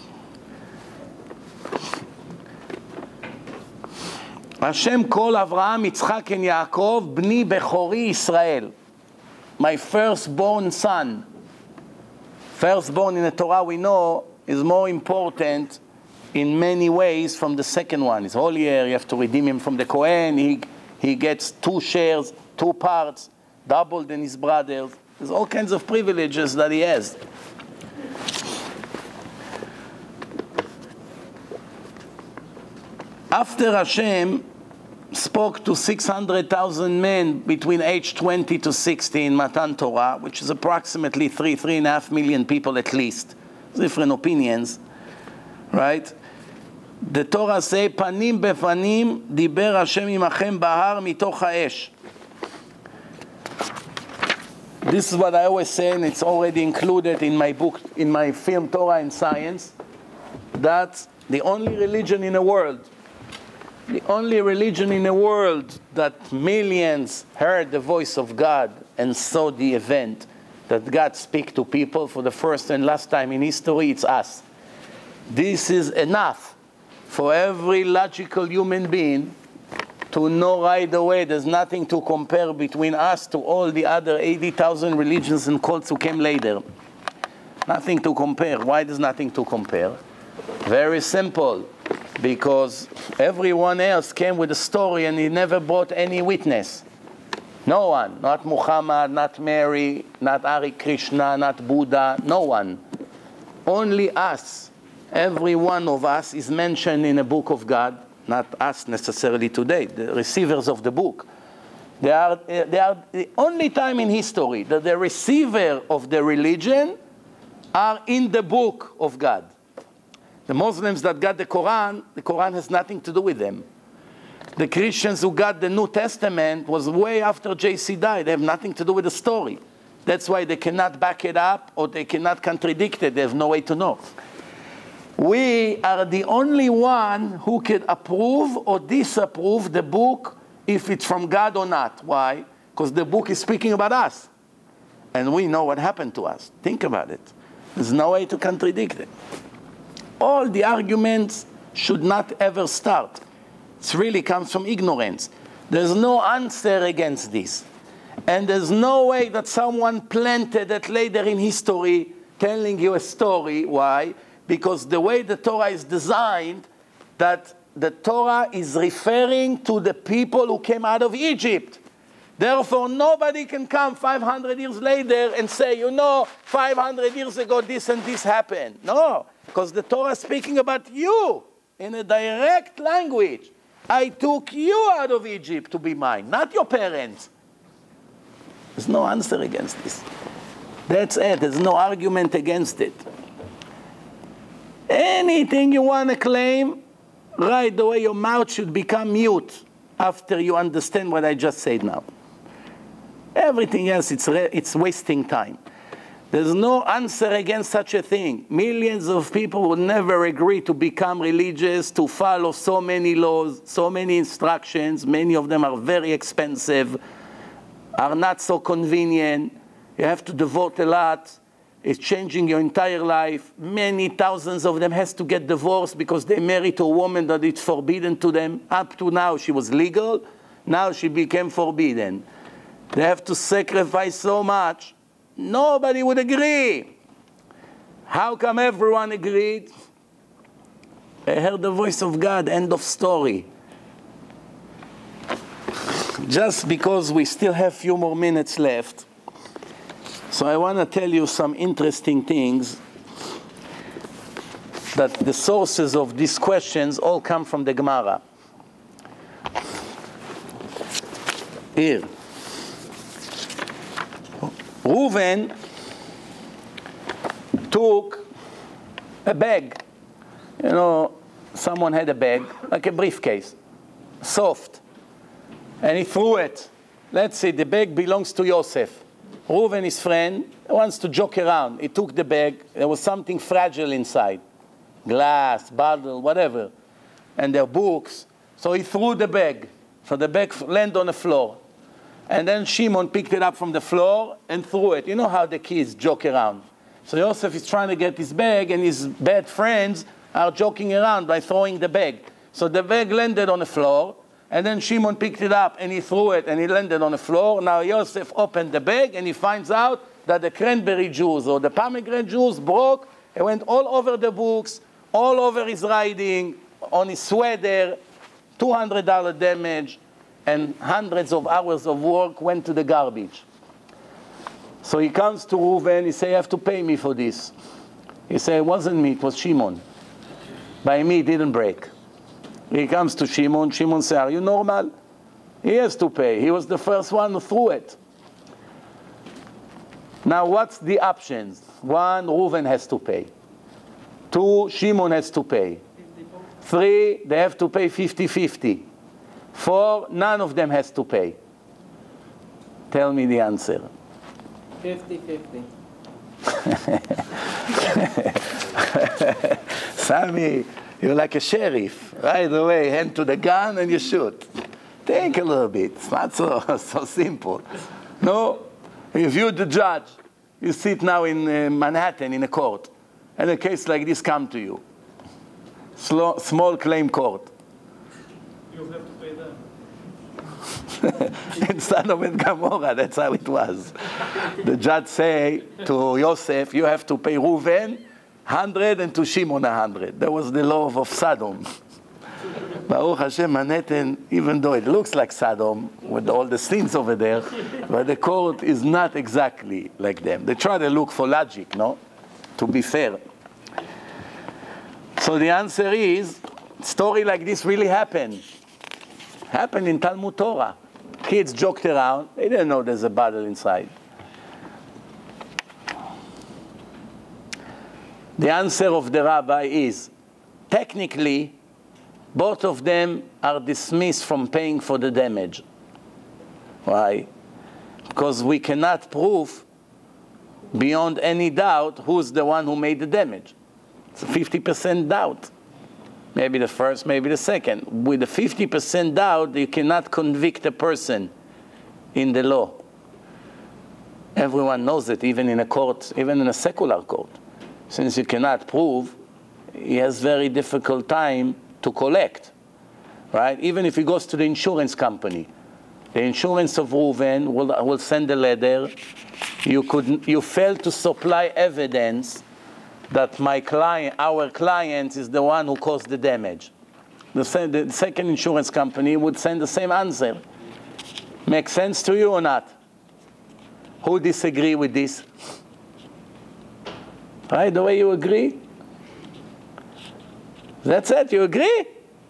Hashem called Avraham, Yitzchak, and Yaakov, Bni Bechori Israel. My firstborn son. Firstborn in the Torah, we know, is more important in many ways from the second one. He's holier, you have to redeem him from the Kohen, he, he gets two shares, two parts, double than his brothers. There's all kinds of privileges that he has. After Hashem spoke to six hundred thousand men between age twenty to sixty in Matan Torah, which is approximately three, three and a half million people at least. Different opinions, right? The Torah says, Panim befanim diber Hashem imachem bahar mitoch ha'esh. This is what I always say, and it's already included in my book, in my film Torah and Science, that the only religion in the world, the only religion in the world that millions heard the voice of God and saw the event that God speaks to people for the first and last time in history, it's us. This is enough for every logical human being to know right away there's nothing to compare between us to all the other eighty thousand religions and cults who came later. Nothing to compare. Why there's nothing to compare? Very simple. Because everyone else came with a story and he never brought any witness. No one. Not Muhammad, not Mary, not Hare Krishna, not Buddha. No one. Only us. Every one of us is mentioned in a book of God. Not us necessarily today, the receivers of the book. They are, they are the only time in history that the receiver of the religion are in the book of God. The Muslims that got the Quran, the Quran has nothing to do with them. The Christians who got the New Testament was way after J C died. They have nothing to do with the story. That's why they cannot back it up or they cannot contradict it. They have no way to know. We are the only one who can approve or disapprove the book if it's from God or not. Why? Because the book is speaking about us. And we know what happened to us. Think about it. There's no way to contradict it. All the arguments should not ever start. It really comes from ignorance. There's no answer against this. And there's no way that someone planted it later in history telling you a story. Why? Because the way the Torah is designed, that the Torah is referring to the people who came out of Egypt. Therefore, nobody can come five hundred years later and say, you know, five hundred years ago this and this happened. No, because the Torah is speaking about you in a direct language. I took you out of Egypt to be mine, not your parents. There's no answer against this. That's it. There's no argument against it. Anything you want to claim, right away your mouth should become mute after you understand what I just said now. Everything else, it's, it's wasting time. There's no answer against such a thing. Millions of people would never agree to become religious, to follow so many laws, so many instructions. Many of them are very expensive, are not so convenient. You have to devote a lot. It's changing your entire life. Many thousands of them has to get divorced because they married to a woman that it's forbidden to them. Up to now, she was legal. Now she became forbidden. They have to sacrifice so much. Nobody would agree. How come everyone agreed? They heard the voice of God, end of story. Just because we still have a few more minutes left, so I want to tell you some interesting things, that the sources of these questions all come from the Gemara. Here. Reuven took a bag. You know, someone had a bag, like a briefcase, soft, and he threw it. Let's say the bag belongs to Yosef. Reuven, his friend, wants to joke around. He took the bag. There was something fragile inside, glass, bottle, whatever, and their books. So he threw the bag. So the bag landed on the floor. And then Shimon picked it up from the floor and threw it. You know how the kids joke around. So Yosef is trying to get his bag, and his bad friends are joking around by throwing the bag. So the bag landed on the floor, and then Shimon picked it up, and he threw it, and it landed on the floor. Now Yosef opened the bag, and he finds out that the cranberry juice or the pomegranate juice broke. It went all over the books, all over his writing, on his sweater, two hundred dollars damage. And hundreds of hours of work went to the garbage. So he comes to Reuven, he says, you have to pay me for this. He said, it wasn't me, it was Shimon. By me, it didn't break. He comes to Shimon, Shimon says, are you normal? He has to pay. He was the first one who threw it. Now, what's the options? One, Reuven has to pay. Two, Shimon has to pay. Three, they have to pay fifty fifty. Four, none of them has to pay. Tell me the answer. fifty fifty. Sammy, you're like a sheriff. Right away, hand to the gun and you shoot. Think a little bit. It's not so, so simple. No? If you're the judge, you sit now in uh, Manhattan in a court, and a case like this come to you. Slow, small claim court. You'll have to pay them. In Sodom and Gomorrah, that's how it was. The judge say to Yosef, you have to pay Reuven hundred and to Shimon a hundred. That was the law of Sodom. Baruch Hashem, Manhattan, even though it looks like Sodom with all the sins over there, but the court is not exactly like them. They try to look for logic, no? To be fair. So the answer is, story like this really happened. Happened in Talmud Torah. Kids joked around. They didn't know there's a bottle inside. The answer of the rabbi is, technically, both of them are dismissed from paying for the damage. Why? Because we cannot prove beyond any doubt who's the one who made the damage. It's a fifty percent doubt. Maybe the first, maybe the second. With a fifty percent doubt, you cannot convict a person in the law. Everyone knows it, even in a court, even in a secular court. Since you cannot prove, he has very difficult time to collect, right? Even if he goes to the insurance company, the insurance of Reuven will, will send a letter. You could, you failed to supply evidence that my client, our client, is the one who caused the damage. The, the second insurance company would send the same answer. Make sense to you or not? Who disagree with this? Right, the way you agree? That's it, you agree?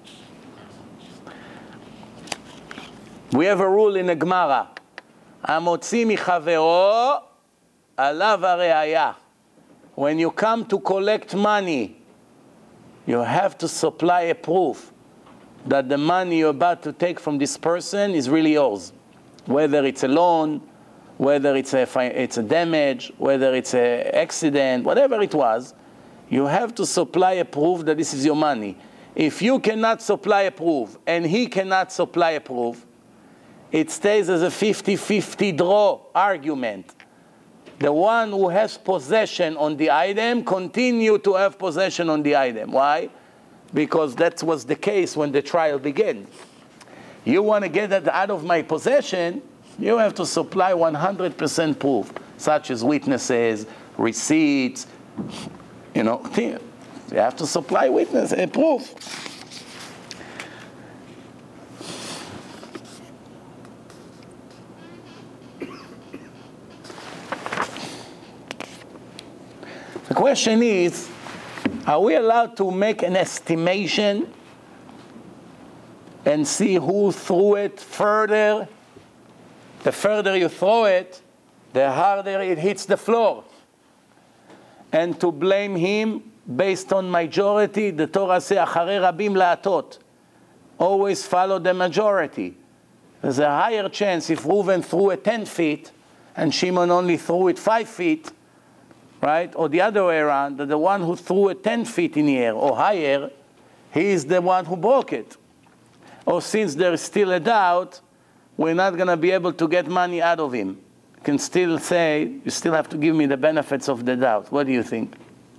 We have a rule in the Gemara. המוציא מחברו עליו הראיה. When you come to collect money, you have to supply a proof that the money you're about to take from this person is really yours. Whether it's a loan, whether it's a, it's a damage, whether it's an accident, whatever it was, you have to supply a proof that this is your money. If you cannot supply a proof and he cannot supply a proof, it stays as a fifty fifty draw argument. The one who has possession on the item continue to have possession on the item. Why? Because that was the case when the trial began. You want to get that out of my possession, you have to supply one hundred percent proof, such as witnesses, receipts, you know, you have to supply witness and proof. The question is, are we allowed to make an estimation and see who threw it further? The further you throw it, the harder it hits the floor. And to blame him based on majority, the Torah says, אחרי רבים להטות. Always follow the majority. There's a higher chance if Reuven threw it ten feet and Shimon only threw it five feet, right? Or the other way around, that the one who threw it ten feet in the air or higher, he is the one who broke it. Or since there is still a doubt, we're not going to be able to get money out of him. You can still say, you still have to give me the benefits of the doubt. What do you think?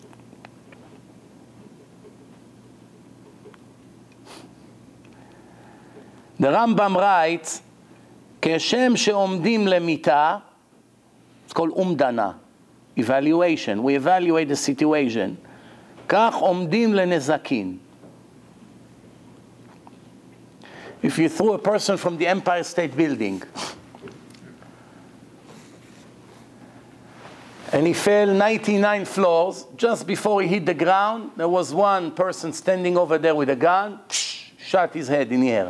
The Rambam writes, כשם שעומדים למיתה, it's called umdana, evaluation. We evaluate the situation. כך עומדים לנזקין. If you threw a person from the Empire State Building and he fell ninety-nine floors, just before he hit the ground, there was one person standing over there with a gun, shot his head in the air.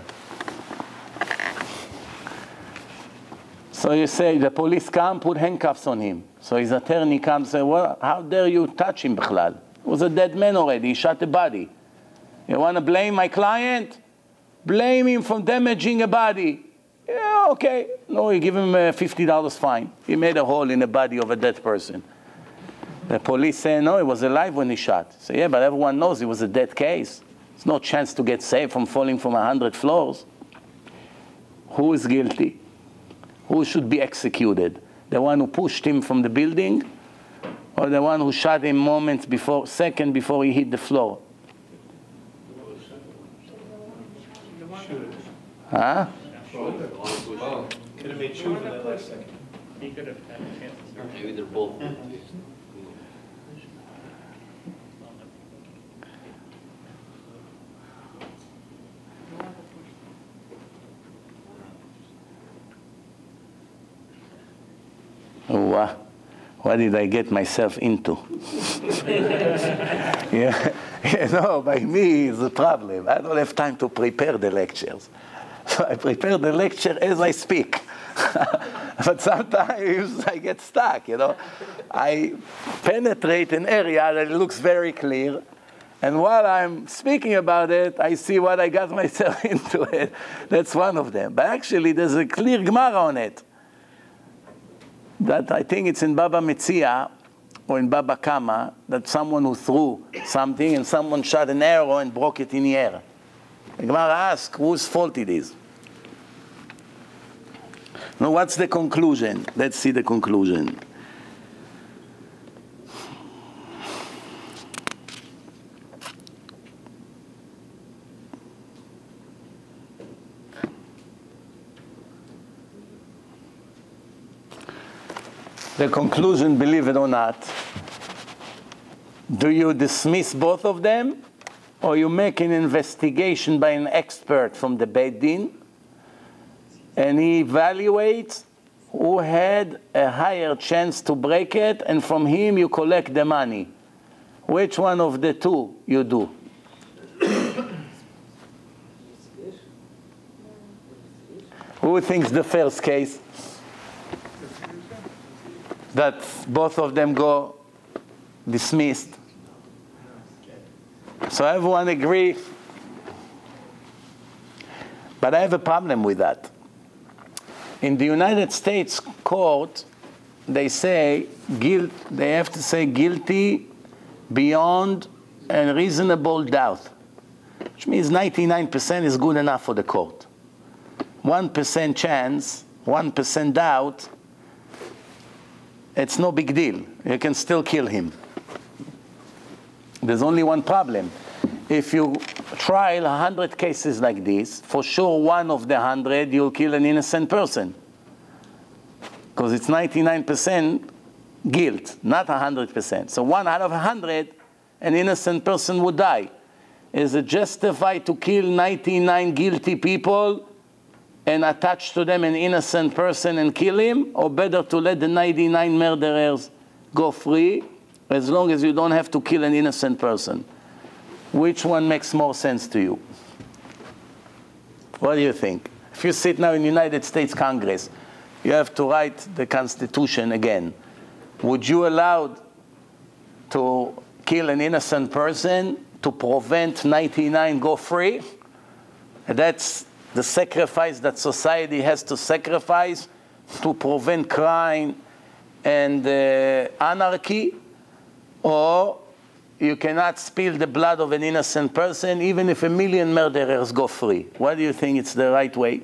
So you say, the police come, put handcuffs on him. So his attorney comes and says, well, how dare you touch him, bichlal? He was a dead man already, he shot the body. You want to blame my client? Blame him for damaging a body. Yeah, okay. No, you give him a fifty dollars fine. He made a hole in the body of a dead person. The police say, no, he was alive when he shot. So yeah, but everyone knows it was a dead case. There's no chance to get saved from falling from a hundred floors. Who is guilty? Who should be executed? The one who pushed him from the building, or the one who shot him moments before, second before he hit the floor? Huh? Oh, could have made sure for that last second. He could have had a chance to serve. Maybe they're both. What, what did I get myself into? Yeah, you know, by me is the problem. I don't have time to prepare the lectures. So I prepare the lecture as I speak. But sometimes I get stuck, you know. I penetrate an area that looks very clear, and while I'm speaking about it, I see what I got myself into it. That's one of them. But actually, there's a clear Gemara on it. that I think it's in Baba Metzia or in Baba Kama, that someone who threw something and someone shot an arrow and broke it in the air. The Gemara asks whose fault it is. Now what's the conclusion? Let's see the conclusion. The conclusion, believe it or not, do you dismiss both of them, or you make an investigation by an expert from the Beit Din, and he evaluates who had a higher chance to break it, and from him you collect the money? Which one of the two you do? Who thinks the first case? That both of them go dismissed. So everyone agree. But I have a problem with that. In the United States court, they say guilt, they have to say guilty beyond a reasonable doubt, which means ninety-nine percent is good enough for the court. one percent chance, one percent doubt, it's no big deal. You can still kill him. There's only one problem. If you trial one hundred cases like this, for sure one of the one hundred you'll kill an innocent person. Because it's ninety-nine percent guilt, not one hundred percent. So one out of one hundred, an innocent person would die. Is it justified to kill ninety-nine guilty people and attach to them an innocent person and kill him, or better to let the ninety-nine murderers go free, as long as you don't have to kill an innocent person? Which one makes more sense to you? What do you think? If you sit now in the United States Congress, you have to write the Constitution again. Would you allow to kill an innocent person to prevent ninety-nine go free? That's the sacrifice that society has to sacrifice to prevent crime and uh, anarchy? Or you cannot spill the blood of an innocent person even if a million murderers go free? What do you think it's the right way?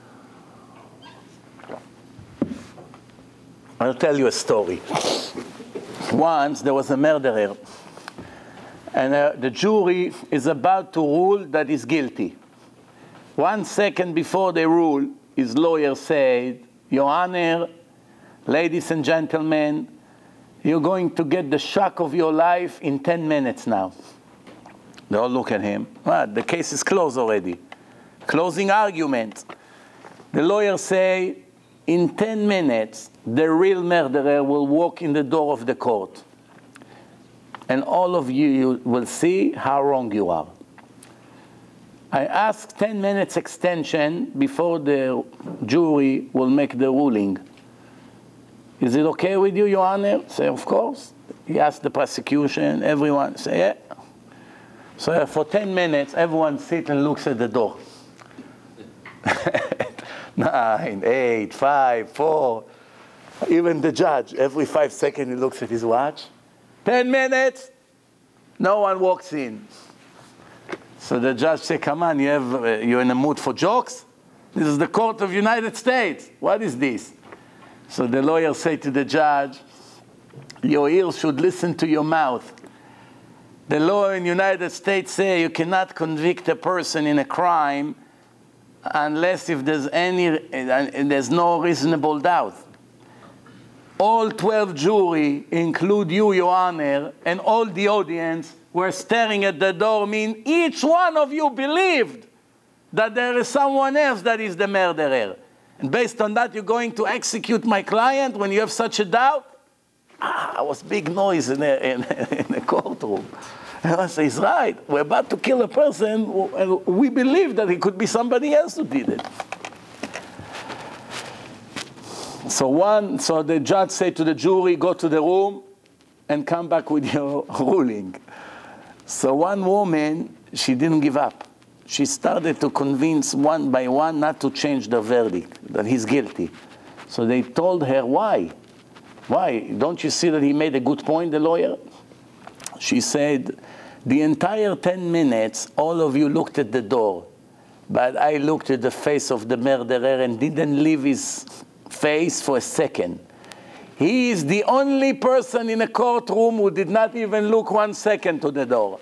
I'll tell you a story. Once there was a murderer, and uh, the jury is about to rule that he's guilty. One second before they rule, his lawyer said, "Your Honor, ladies and gentlemen, you're going to get the shock of your life in ten minutes now." They all look at him. Well, the case is closed already. Closing argument. The lawyer say, in ten minutes, the real murderer will walk in the door of the court. And all of you will see how wrong you are. I ask ten minutes extension before the jury will make the ruling. Is it okay with you, Your Honor? Say, of course. He asked the prosecution, everyone say, yeah. So for ten minutes, everyone sits and looks at the door. Nine, eight, five, four. Even the judge, every five seconds he looks at his watch. Ten minutes, no one walks in. So the judge said, come on, you have, uh, you're in a mood for jokes? This is the court of the United States. What is this? So the lawyer said to the judge, your ears should listen to your mouth. The law in the United States say you cannot convict a person in a crime unless if there's any, there's no reasonable doubt. All twelve jury, include you, Your Honor, and all the audience were staring at the door, mean each one of you believed that there is someone else that is the murderer. And based on that, you're going to execute my client when you have such a doubt? Ah, it was big noise in the, in, in the courtroom. And I say, he's right. We're about to kill a person, and we believe that it could be somebody else who did it. So one, so the judge said to the jury, go to the room and come back with your ruling. So one woman, she didn't give up. She started to convince one by one not to change the verdict, that he's guilty. So they told her, why? Why? Don't you see that he made a good point, the lawyer? She said, the entire ten minutes, all of you looked at the door. But I looked at the face of the murderer and didn't leave his face for a second. He is the only person in a courtroom who did not even look one second to the door.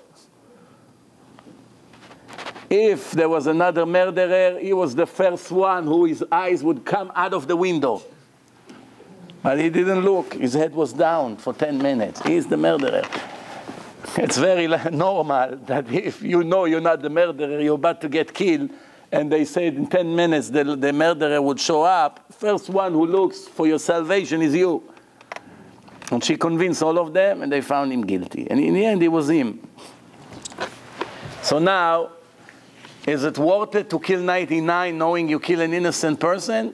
If there was another murderer, he was the first one who his eyes would come out of the window. But he didn't look. His head was down for ten minutes. He is the murderer. It's very normal that if you know you're not the murderer, you're about to get killed, and they said in ten minutes the, the murderer would show up, first one who looks for your salvation is you. And she convinced all of them, and they found him guilty. And in the end, it was him. So now, is it worth it to kill ninety-nine knowing you kill an innocent person?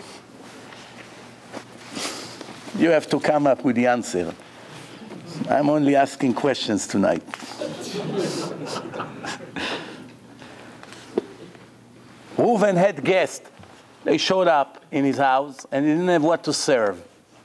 You have to come up with the answer. I'm only asking questions tonight. Reuven had guests. They showed up in his house and he didn't have what to serve.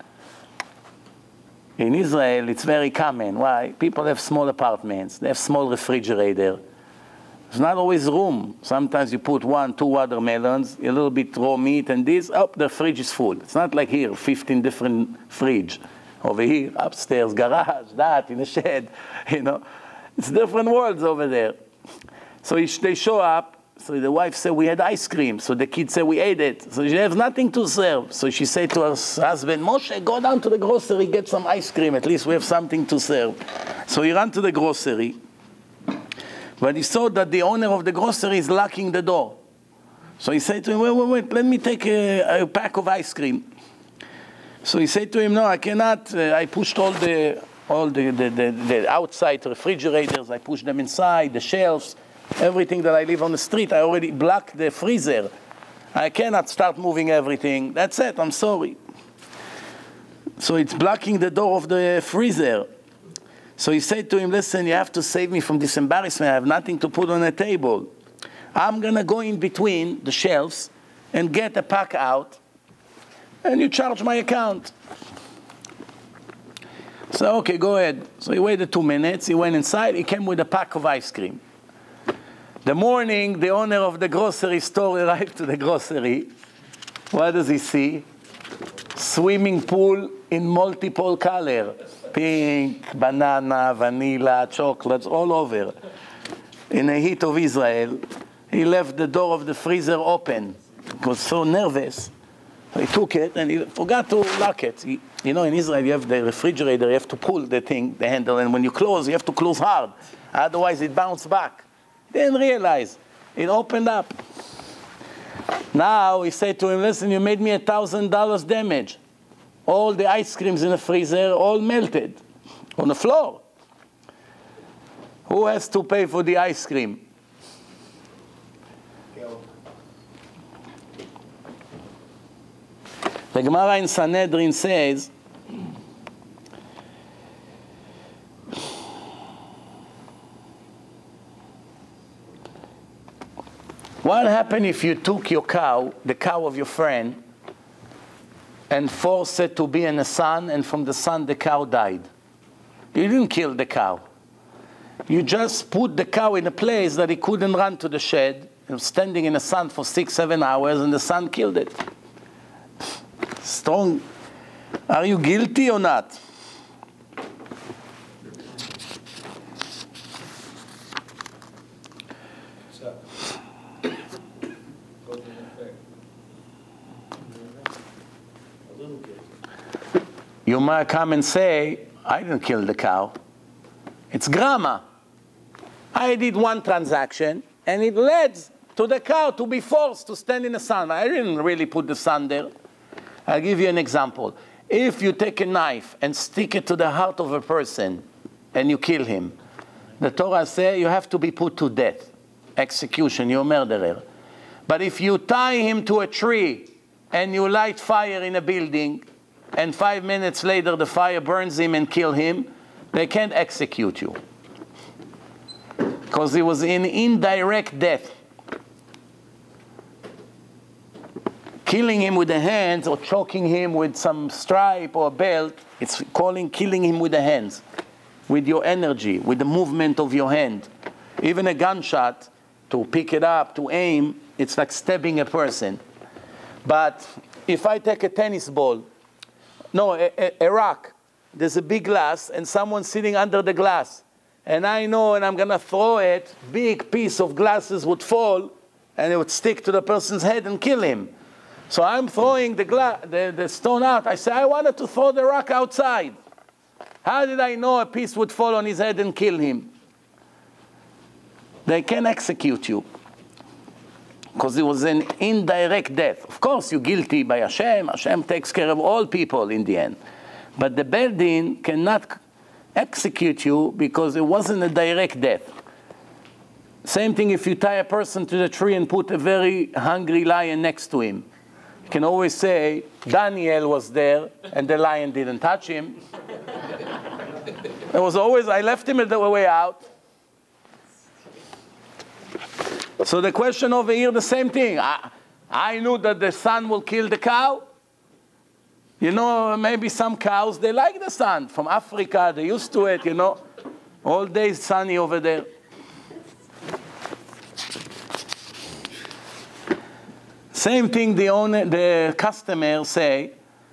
In Israel, it's very common. Why? People have small apartments. They have small refrigerator. There's not always room. Sometimes you put one, two watermelons, a little bit raw meat, and this, oh, the fridge is full. It's not like here, fifteen different fridge. Over here, upstairs, garage, that, in a shed, you know. It's different worlds over there. So they show up. So the wife said, we had ice cream. So the kid said, we ate it. So she has nothing to serve. So she said to her husband, Moshe, go down to the grocery, get some ice cream. At least we have something to serve. So he ran to the grocery. But he saw that the owner of the grocery is locking the door. So he said to him, wait, wait, wait, let me take a, a pack of ice cream. So he said to him, no, I cannot. Uh, I pushed all the all the, the, the, the outside refrigerators. I pushed them inside, the shelves, everything that I leave on the street. I already blocked the freezer. I cannot start moving everything. That's it, I'm sorry. So it's blocking the door of the freezer. So he said to him, listen, you have to save me from this embarrassment. I have nothing to put on the table. I'm going to go in between the shelves and get a pack out, and you charge my account. So, okay, go ahead. So he waited two minutes. He went inside. He came with a pack of ice cream. The morning, the owner of the grocery store arrived to the grocery. What does he see? Swimming pool in multiple color. Pink, banana, vanilla, chocolates, all over. In the heat of Israel, he left the door of the freezer open. He was so nervous. He took it and he forgot to lock it. He, you know, in Israel, you have the refrigerator, you have to pull the thing, the handle, and when you close, you have to close hard. Otherwise, it bounces back. He didn't realize. It opened up. Now, he said to him, listen, you made me a thousand dollars damage. All the ice creams in the freezer, all melted on the floor. Who has to pay for the ice cream? The Gemara in Sanhedrin says, what happened if you took your cow, the cow of your friend, and forced it to be in the sun, and from the sun the cow died? You didn't kill the cow. You just put the cow in a place that he couldn't run to the shed. It was standing in the sun for six, seven hours, and the sun killed it. Strong. Are you guilty or not? You might come and say, I didn't kill the cow. It's grama. I did one transaction, and it led to the cow to be forced to stand in the sun. I didn't really put the sun there. I'll give you an example. If you take a knife and stick it to the heart of a person, and you kill him, the Torah says you have to be put to death. Execution, you're a murderer. But if you tie him to a tree, and you light fire in a building, and five minutes later the fire burns him and kills him, they can't execute you. Because it was an indirect death. Killing him with the hands or choking him with some stripe or belt, it's calling killing him with the hands, with your energy, with the movement of your hand. Even a gunshot, to pick it up, to aim, it's like stabbing a person. But if I take a tennis ball, no, a, a, a rock, there's a big glass and someone's sitting under the glass. And I know and I'm going to throw it, big piece of glasses would fall and it would stick to the person's head and kill him. So I'm throwing the, gla the, the stone out. I say, I wanted to throw the rock outside. How did I know a piece would fall on his head and kill him? They can execute you. Because it was an indirect death. Of course, you're guilty by Hashem. Hashem takes care of all people in the end. But the Beit Din cannot execute you because it wasn't a direct death. Same thing if you tie a person to the tree and put a very hungry lion next to him. You can always say, Daniel was there and the lion didn't touch him. It was always, I left him at the way out. So the question over here, the same thing. I, I knew that the sun will kill the cow. You know, maybe some cows, they like the sun. From Africa, they're used to it, you know. All day sunny over there. Same thing the owner, the customer say,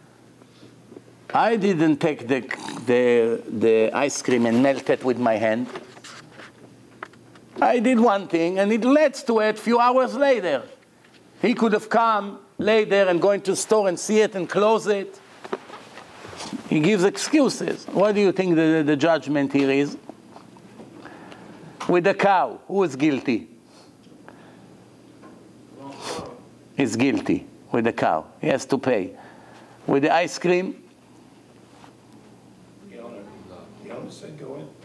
I didn't take the, the, the ice cream and melt it with my hand. I did one thing, and it led to it a few hours later. He could have come later and going to the store and see it and close it. He gives excuses. What do you think the, the judgment here is? With the cow, who is guilty? He's guilty with the cow. He has to pay. With the ice cream, The owner, the owner said go in.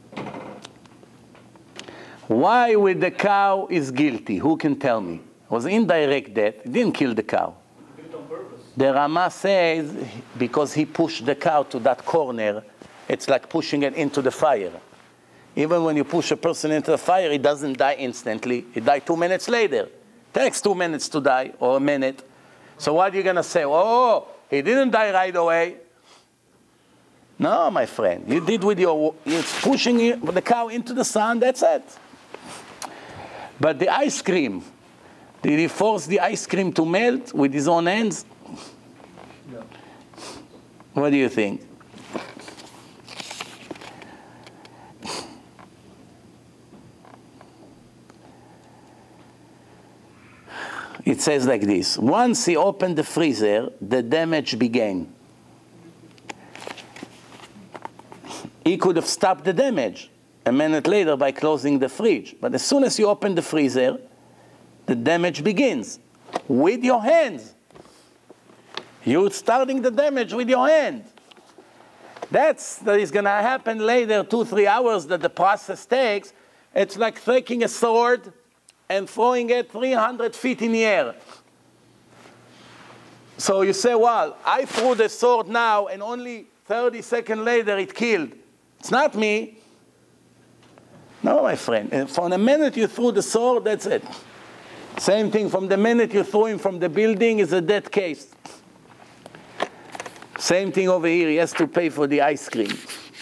why with the cow is guilty? Who can tell me? It was indirect death. He didn't kill the cow. He did it on purpose. The Rama says because he pushed the cow to that corner, it's like pushing it into the fire. Even when you push a person into the fire, he doesn't die instantly. He died two minutes later. It takes two minutes to die, or a minute. So what are you going to say? Oh, he didn't die right away. No, my friend. You did with your, it's pushing the cow into the sun, that's it. But the ice cream, did he force the ice cream to melt with his own hands? No. What do you think? It says like this. Once he opened the freezer, the damage began. He could have stopped the damage a minute later by closing the fridge. But as soon as you open the freezer, the damage begins with your hands. You're starting the damage with your hand. That's that is going to happen later, two, three hours that the process takes. It's like taking a sword and throwing it three hundred feet in the air. So you say, well, I threw the sword now and only thirty seconds later it killed. It's not me. No, my friend. And from the minute you threw the sword, that's it. Same thing, from the minute you threw him from the building is a dead case. Same thing over here, he has to pay for the ice cream.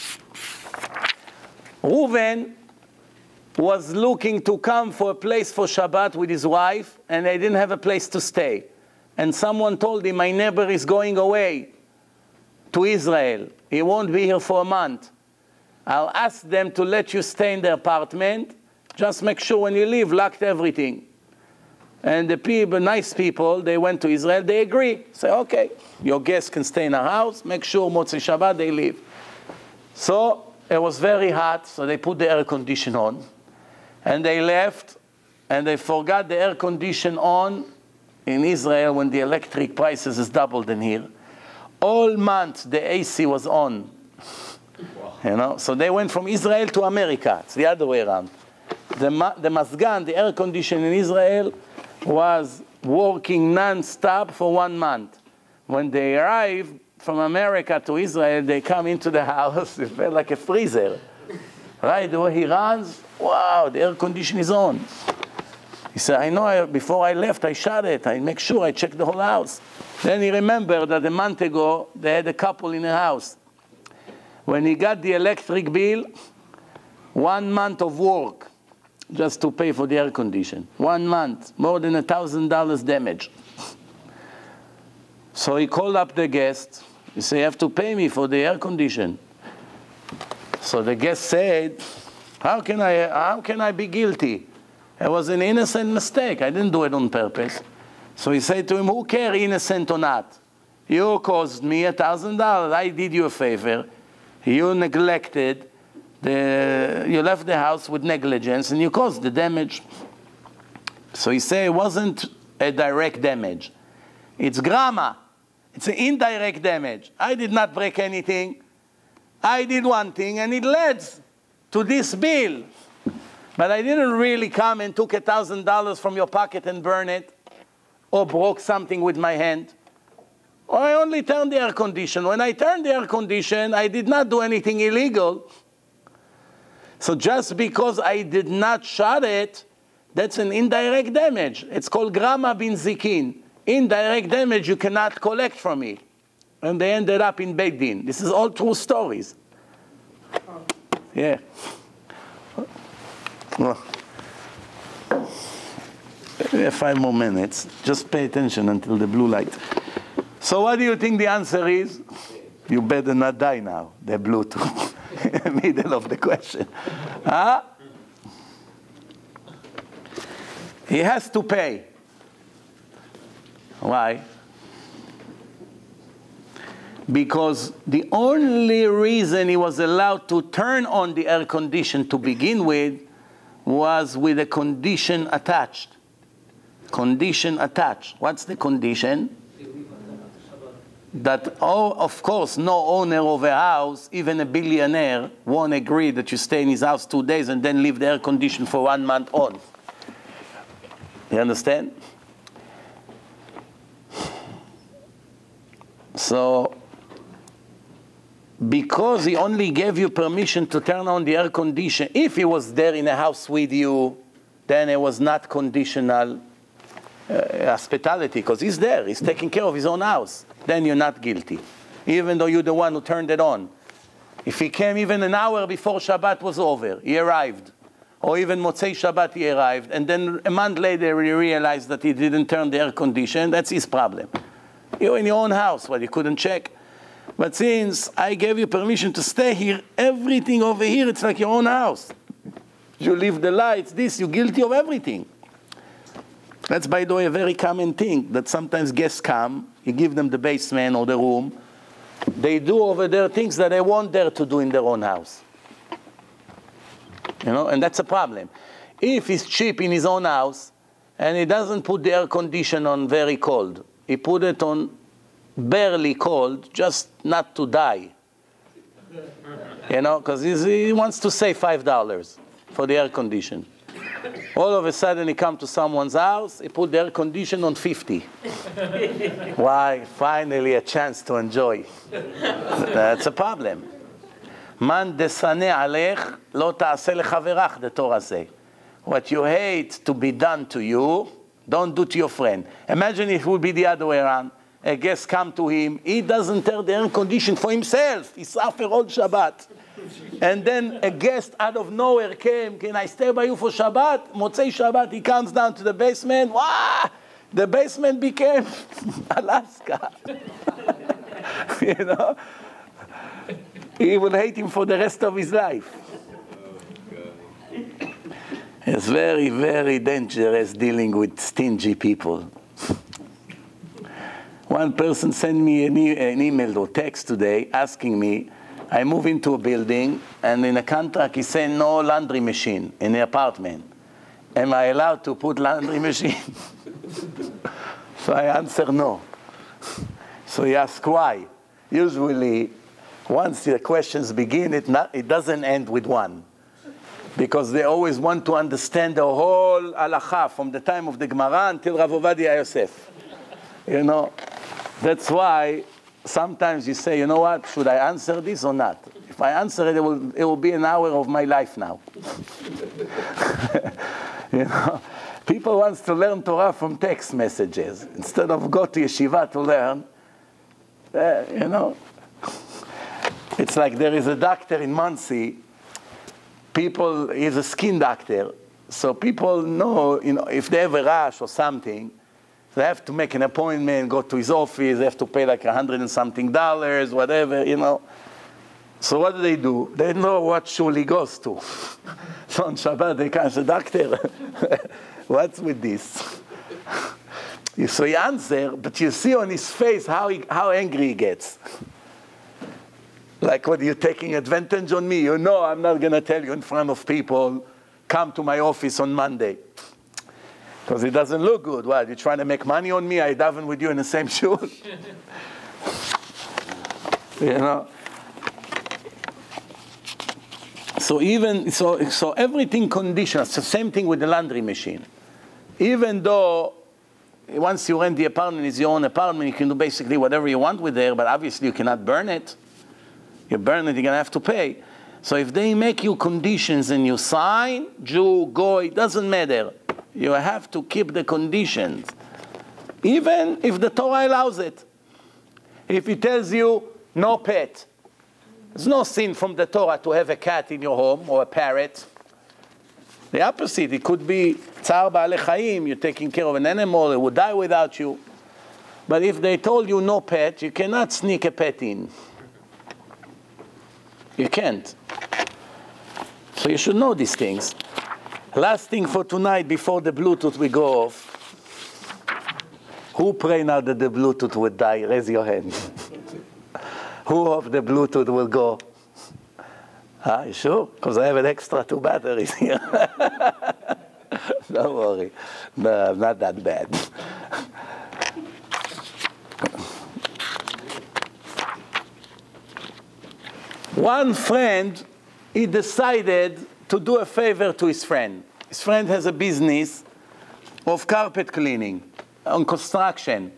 Reuven was looking to come for a place for Shabbat with his wife, and they didn't have a place to stay. And someone told him, my neighbor is going away to Israel. He won't be here for a month. I'll ask them to let you stay in the apartment. Just make sure when you leave, lock everything. And the people, nice people, they went to Israel, they agree. Say, okay, your guests can stay in our house, make sure Motzei Shabbat they leave. So it was very hot, so they put the air condition on. And they left, and they forgot the air condition on in Israel when the electric prices is doubled than here. All month the A C was on. Wow. You know, so they went from Israel to America. It's the other way around. The, the Mazgan, the air condition in Israel, was working non-stop for one month. When they arrived from America to Israel, they come into the house, it felt like a freezer. Right, the way he runs, wow, the air condition is on. He He said, I know, I, before I left, I shut it. I make sure I check the whole house. Then he remembered that a month ago, they had a couple in the house. When he got the electric bill, one month of work just to pay for the air condition. One month, more than a thousand dollars damage. So he called up the guest. He said, you have to pay me for the air condition. So the guest said, how can I, how can I be guilty? It was an innocent mistake. I didn't do it on purpose. So he said to him, who cares, innocent or not? You caused me a thousand dollars. I did you a favor. You neglected, the, you left the house with negligence, and you caused the damage. So he said it wasn't a direct damage. It's grama. It's an indirect damage. I did not break anything. I did one thing, and it led to this bill. But I didn't really come and took a thousand dollars from your pocket and burn it, or broke something with my hand. Or I only turned the air condition. When I turned the air condition, I did not do anything illegal. So just because I did not shut it, that's an indirect damage. It's called grama bin zikin. Indirect damage you cannot collect from me. And they ended up in Beit Din. This is all true stories. Yeah. Well, we have five more minutes. Just pay attention until the blue light. So what do you think the answer is? You better not die now. The blue too. Middle of the question. Huh? He has to pay. Why? Because the only reason he was allowed to turn on the air condition to begin with was with a condition attached. Condition attached. What's the condition? That, oh, of course, no owner of a house, even a billionaire, won't agree that you stay in his house two days and then leave the air condition for one month on. You understand? So, because he only gave you permission to turn on the air condition, if he was there in a house with you, then it was not conditional uh, hospitality, because he's there, he's taking care of his own house. Then you're not guilty, even though you're the one who turned it on. If he came even an hour before Shabbat was over, he arrived, or even Motzei Shabbat he arrived, and then a month later he realized that he didn't turn the air condition, that's his problem. You're in your own house, well, you couldn't check. But since I gave you permission to stay here, everything over here, it's like your own house. You leave the lights, this, you're guilty of everything. That's, by the way, a very common thing, that sometimes guests come, you give them the basement or the room, they do over there things that they won't dare to do in their own house. You know, and that's a problem. If he's cheap in his own house, and he doesn't put the air condition on very cold, he put it on barely cold, just not to die. You know, because he wants to save five dollars for the air condition. All of a sudden he comes to someone's house, he put the air condition on fifty. Why? Finally a chance to enjoy. That's a problem. Man desane alech lo ta'aseh lechaverach, the Torah say. What you hate to be done to you, don't do to your friend. Imagine if it would be the other way around. A guest come to him, he doesn't turn the air condition for himself. He suffer all Shabbat. And then a guest out of nowhere came, can I stay by you for Shabbat? Motzei Shabbat, he comes down to the basement. Wow! The basement became Alaska. You know? He will hate him for the rest of his life. It's very, very dangerous dealing with stingy people. One person sent me an, e an email or text today asking me, I move into a building, and in a contract he said no laundry machine in the apartment. Am I allowed to put laundry machine? So I answer no. So he asked why. Usually, once the questions begin, it, not, it doesn't end with one. Because they always want to understand the whole halacha from the time of the Gemara until Rav Ovadia Yosef. You know, that's why sometimes you say, you know what, should I answer this or not? If I answer it, it will, it will be an hour of my life now. You know, People want to learn Torah from text messages instead of go to yeshiva to learn. Uh, you know, it's like there is a doctor in Muncie. People, he's a skin doctor, so people know, you know, if they have a rash or something, they have to make an appointment, go to his office. They have to pay like a hundred and something dollars, whatever, you know. So what do they do? They know what shul he goes to. So on Shabbat they come, say, doctor, what's with this? So he answers, but you see on his face how, he, how angry he gets. Like, what, are you taking advantage on me? You know I'm not going to tell you in front of people, come to my office on Monday. Because it doesn't look good. What, you're trying to make money on me? I daven with you in the same shul? You know? So even, so, so everything conditional. It's the same thing with the laundry machine. Even though once you rent the apartment, it's your own apartment, you can do basically whatever you want with there, but obviously you cannot burn it. You burn it, you're going to have to pay. So if they make you conditions and you sign, Jew, Goy, doesn't matter. You have to keep the conditions, even if the Torah allows it. If it tells you no pet, there's no sin from the Torah to have a cat in your home or a parrot. The opposite, it could be tzar ba'alei chayim, you're taking care of an animal, it would die without you. But if they told you no pet, you cannot sneak a pet in. You can't. So you should know these things. Last thing for tonight, before the Bluetooth we go off. Who pray now that the Bluetooth would die? Raise your hand. Who of the Bluetooth will go? Ah, you sure? Because I have an extra two batteries here. Don't worry. No, not that bad. One friend, he decided to do a favor to his friend. His friend has a business of carpet cleaning, on construction.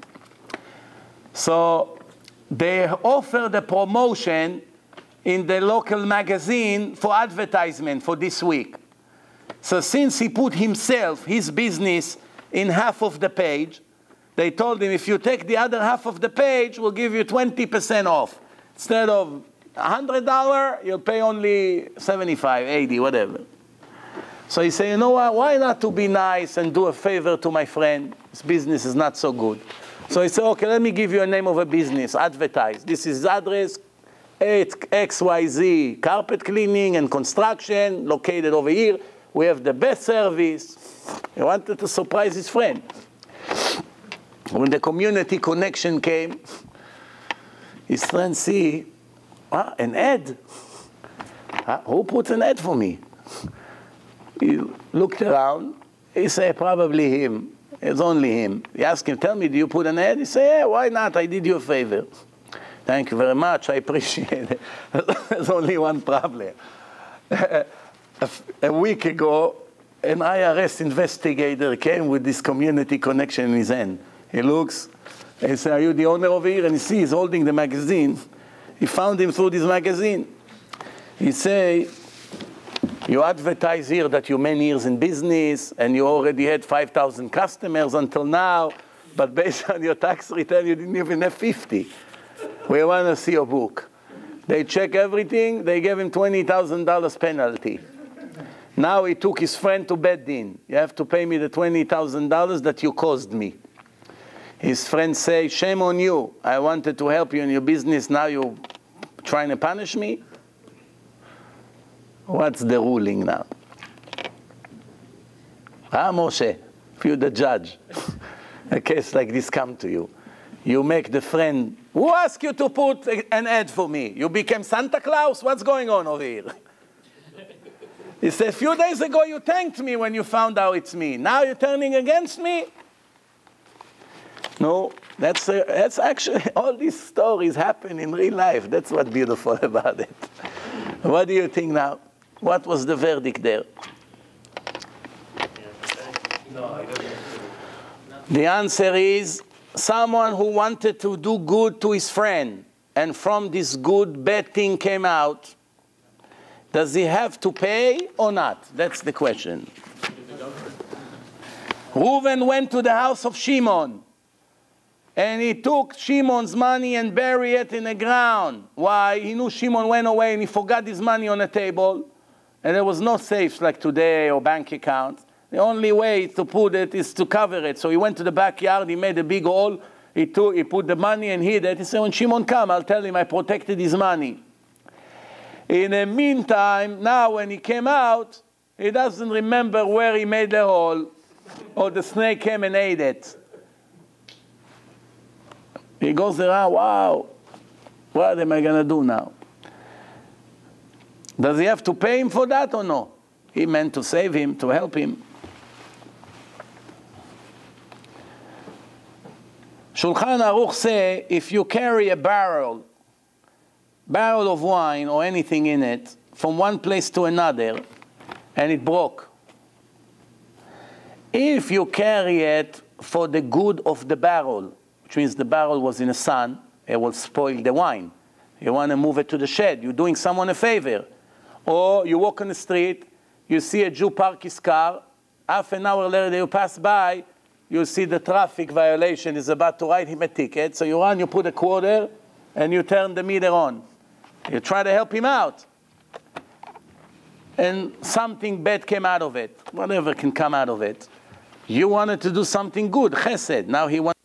So they offered a promotion in the local magazine for advertisement for this week. So since he put himself, his business, in half of the page, they told him, if you take the other half of the page, we'll give you twenty percent off. Instead of one hundred dollars, you'll pay only seventy-five, eighty, whatever. So he said, you know what, why not to be nice and do a favor to my friend? His business is not so good. So he said, okay, let me give you a name of a business, advertise. This is his address, X Y Z, carpet cleaning and construction, located over here. We have the best service. He wanted to surprise his friend. When the community connection came, his friend see, ah, an ad. Ah, who put an ad for me? He looked around. He said, probably him. It's only him. He asked him, tell me, do you put an ad? He said, yeah, why not? I did you a favor. Thank you very much. I appreciate it. There's only one problem. A week ago, an I R S investigator came with this community connection in his hand. He looks, and he said, are you the owner over here? And he sees he's holding the magazine. He found him through this magazine. He say, you advertise here that you're many years in business, and you already had five thousand customers until now, but based on your tax return, you didn't even have fifty. We want to see your book. They check everything. They gave him twenty thousand dollars penalty. Now he took his friend to Beit Din. You have to pay me the twenty thousand dollars that you caused me. His friend say, shame on you. I wanted to help you in your business. Now you're trying to punish me? What's the ruling now? Ah, Moshe, if you're the judge, a case like this come to you. You make the friend, who asked you to put an ad for me? You became Santa Claus? What's going on over here? He said, a few days ago you thanked me when you found out it's me. Now you're turning against me? No, that's, uh, that's actually, all these stories happen in real life. That's what's beautiful about it. What do you think now? What was the verdict there? The answer is, someone who wanted to do good to his friend, and from this good, bad thing came out, does he have to pay or not? That's the question. Reuven went to the house of Shimon, and he took Shimon's money and buried it in the ground. Why? He knew Shimon went away and he forgot his money on the table, and there was no safes like today or bank accounts. The only way to put it is to cover it. So he went to the backyard, he made a big hole, he, took, he put the money and hid it. He said, when Shimon come, I'll tell him I protected his money. In the meantime, now when he came out, he doesn't remember where he made the hole, or the snake came and ate it. He goes around, wow, what am I going to do now? Does he have to pay him for that or no? He meant to save him, to help him. Shulchan Aruch say, if you carry a barrel, barrel of wine or anything in it, from one place to another, and it broke, if you carry it for the good of the barrel, which means the barrel was in the sun, it will spoil the wine. You want to move it to the shed, you're doing someone a favor. Or you walk on the street, you see a Jew park his car, half an hour later you pass by, you see the traffic violation is about to write him a ticket, so you run, you put a quarter, and you turn the meter on. You try to help him out. And something bad came out of it. Whatever can come out of it. You wanted to do something good, chesed. Now he wants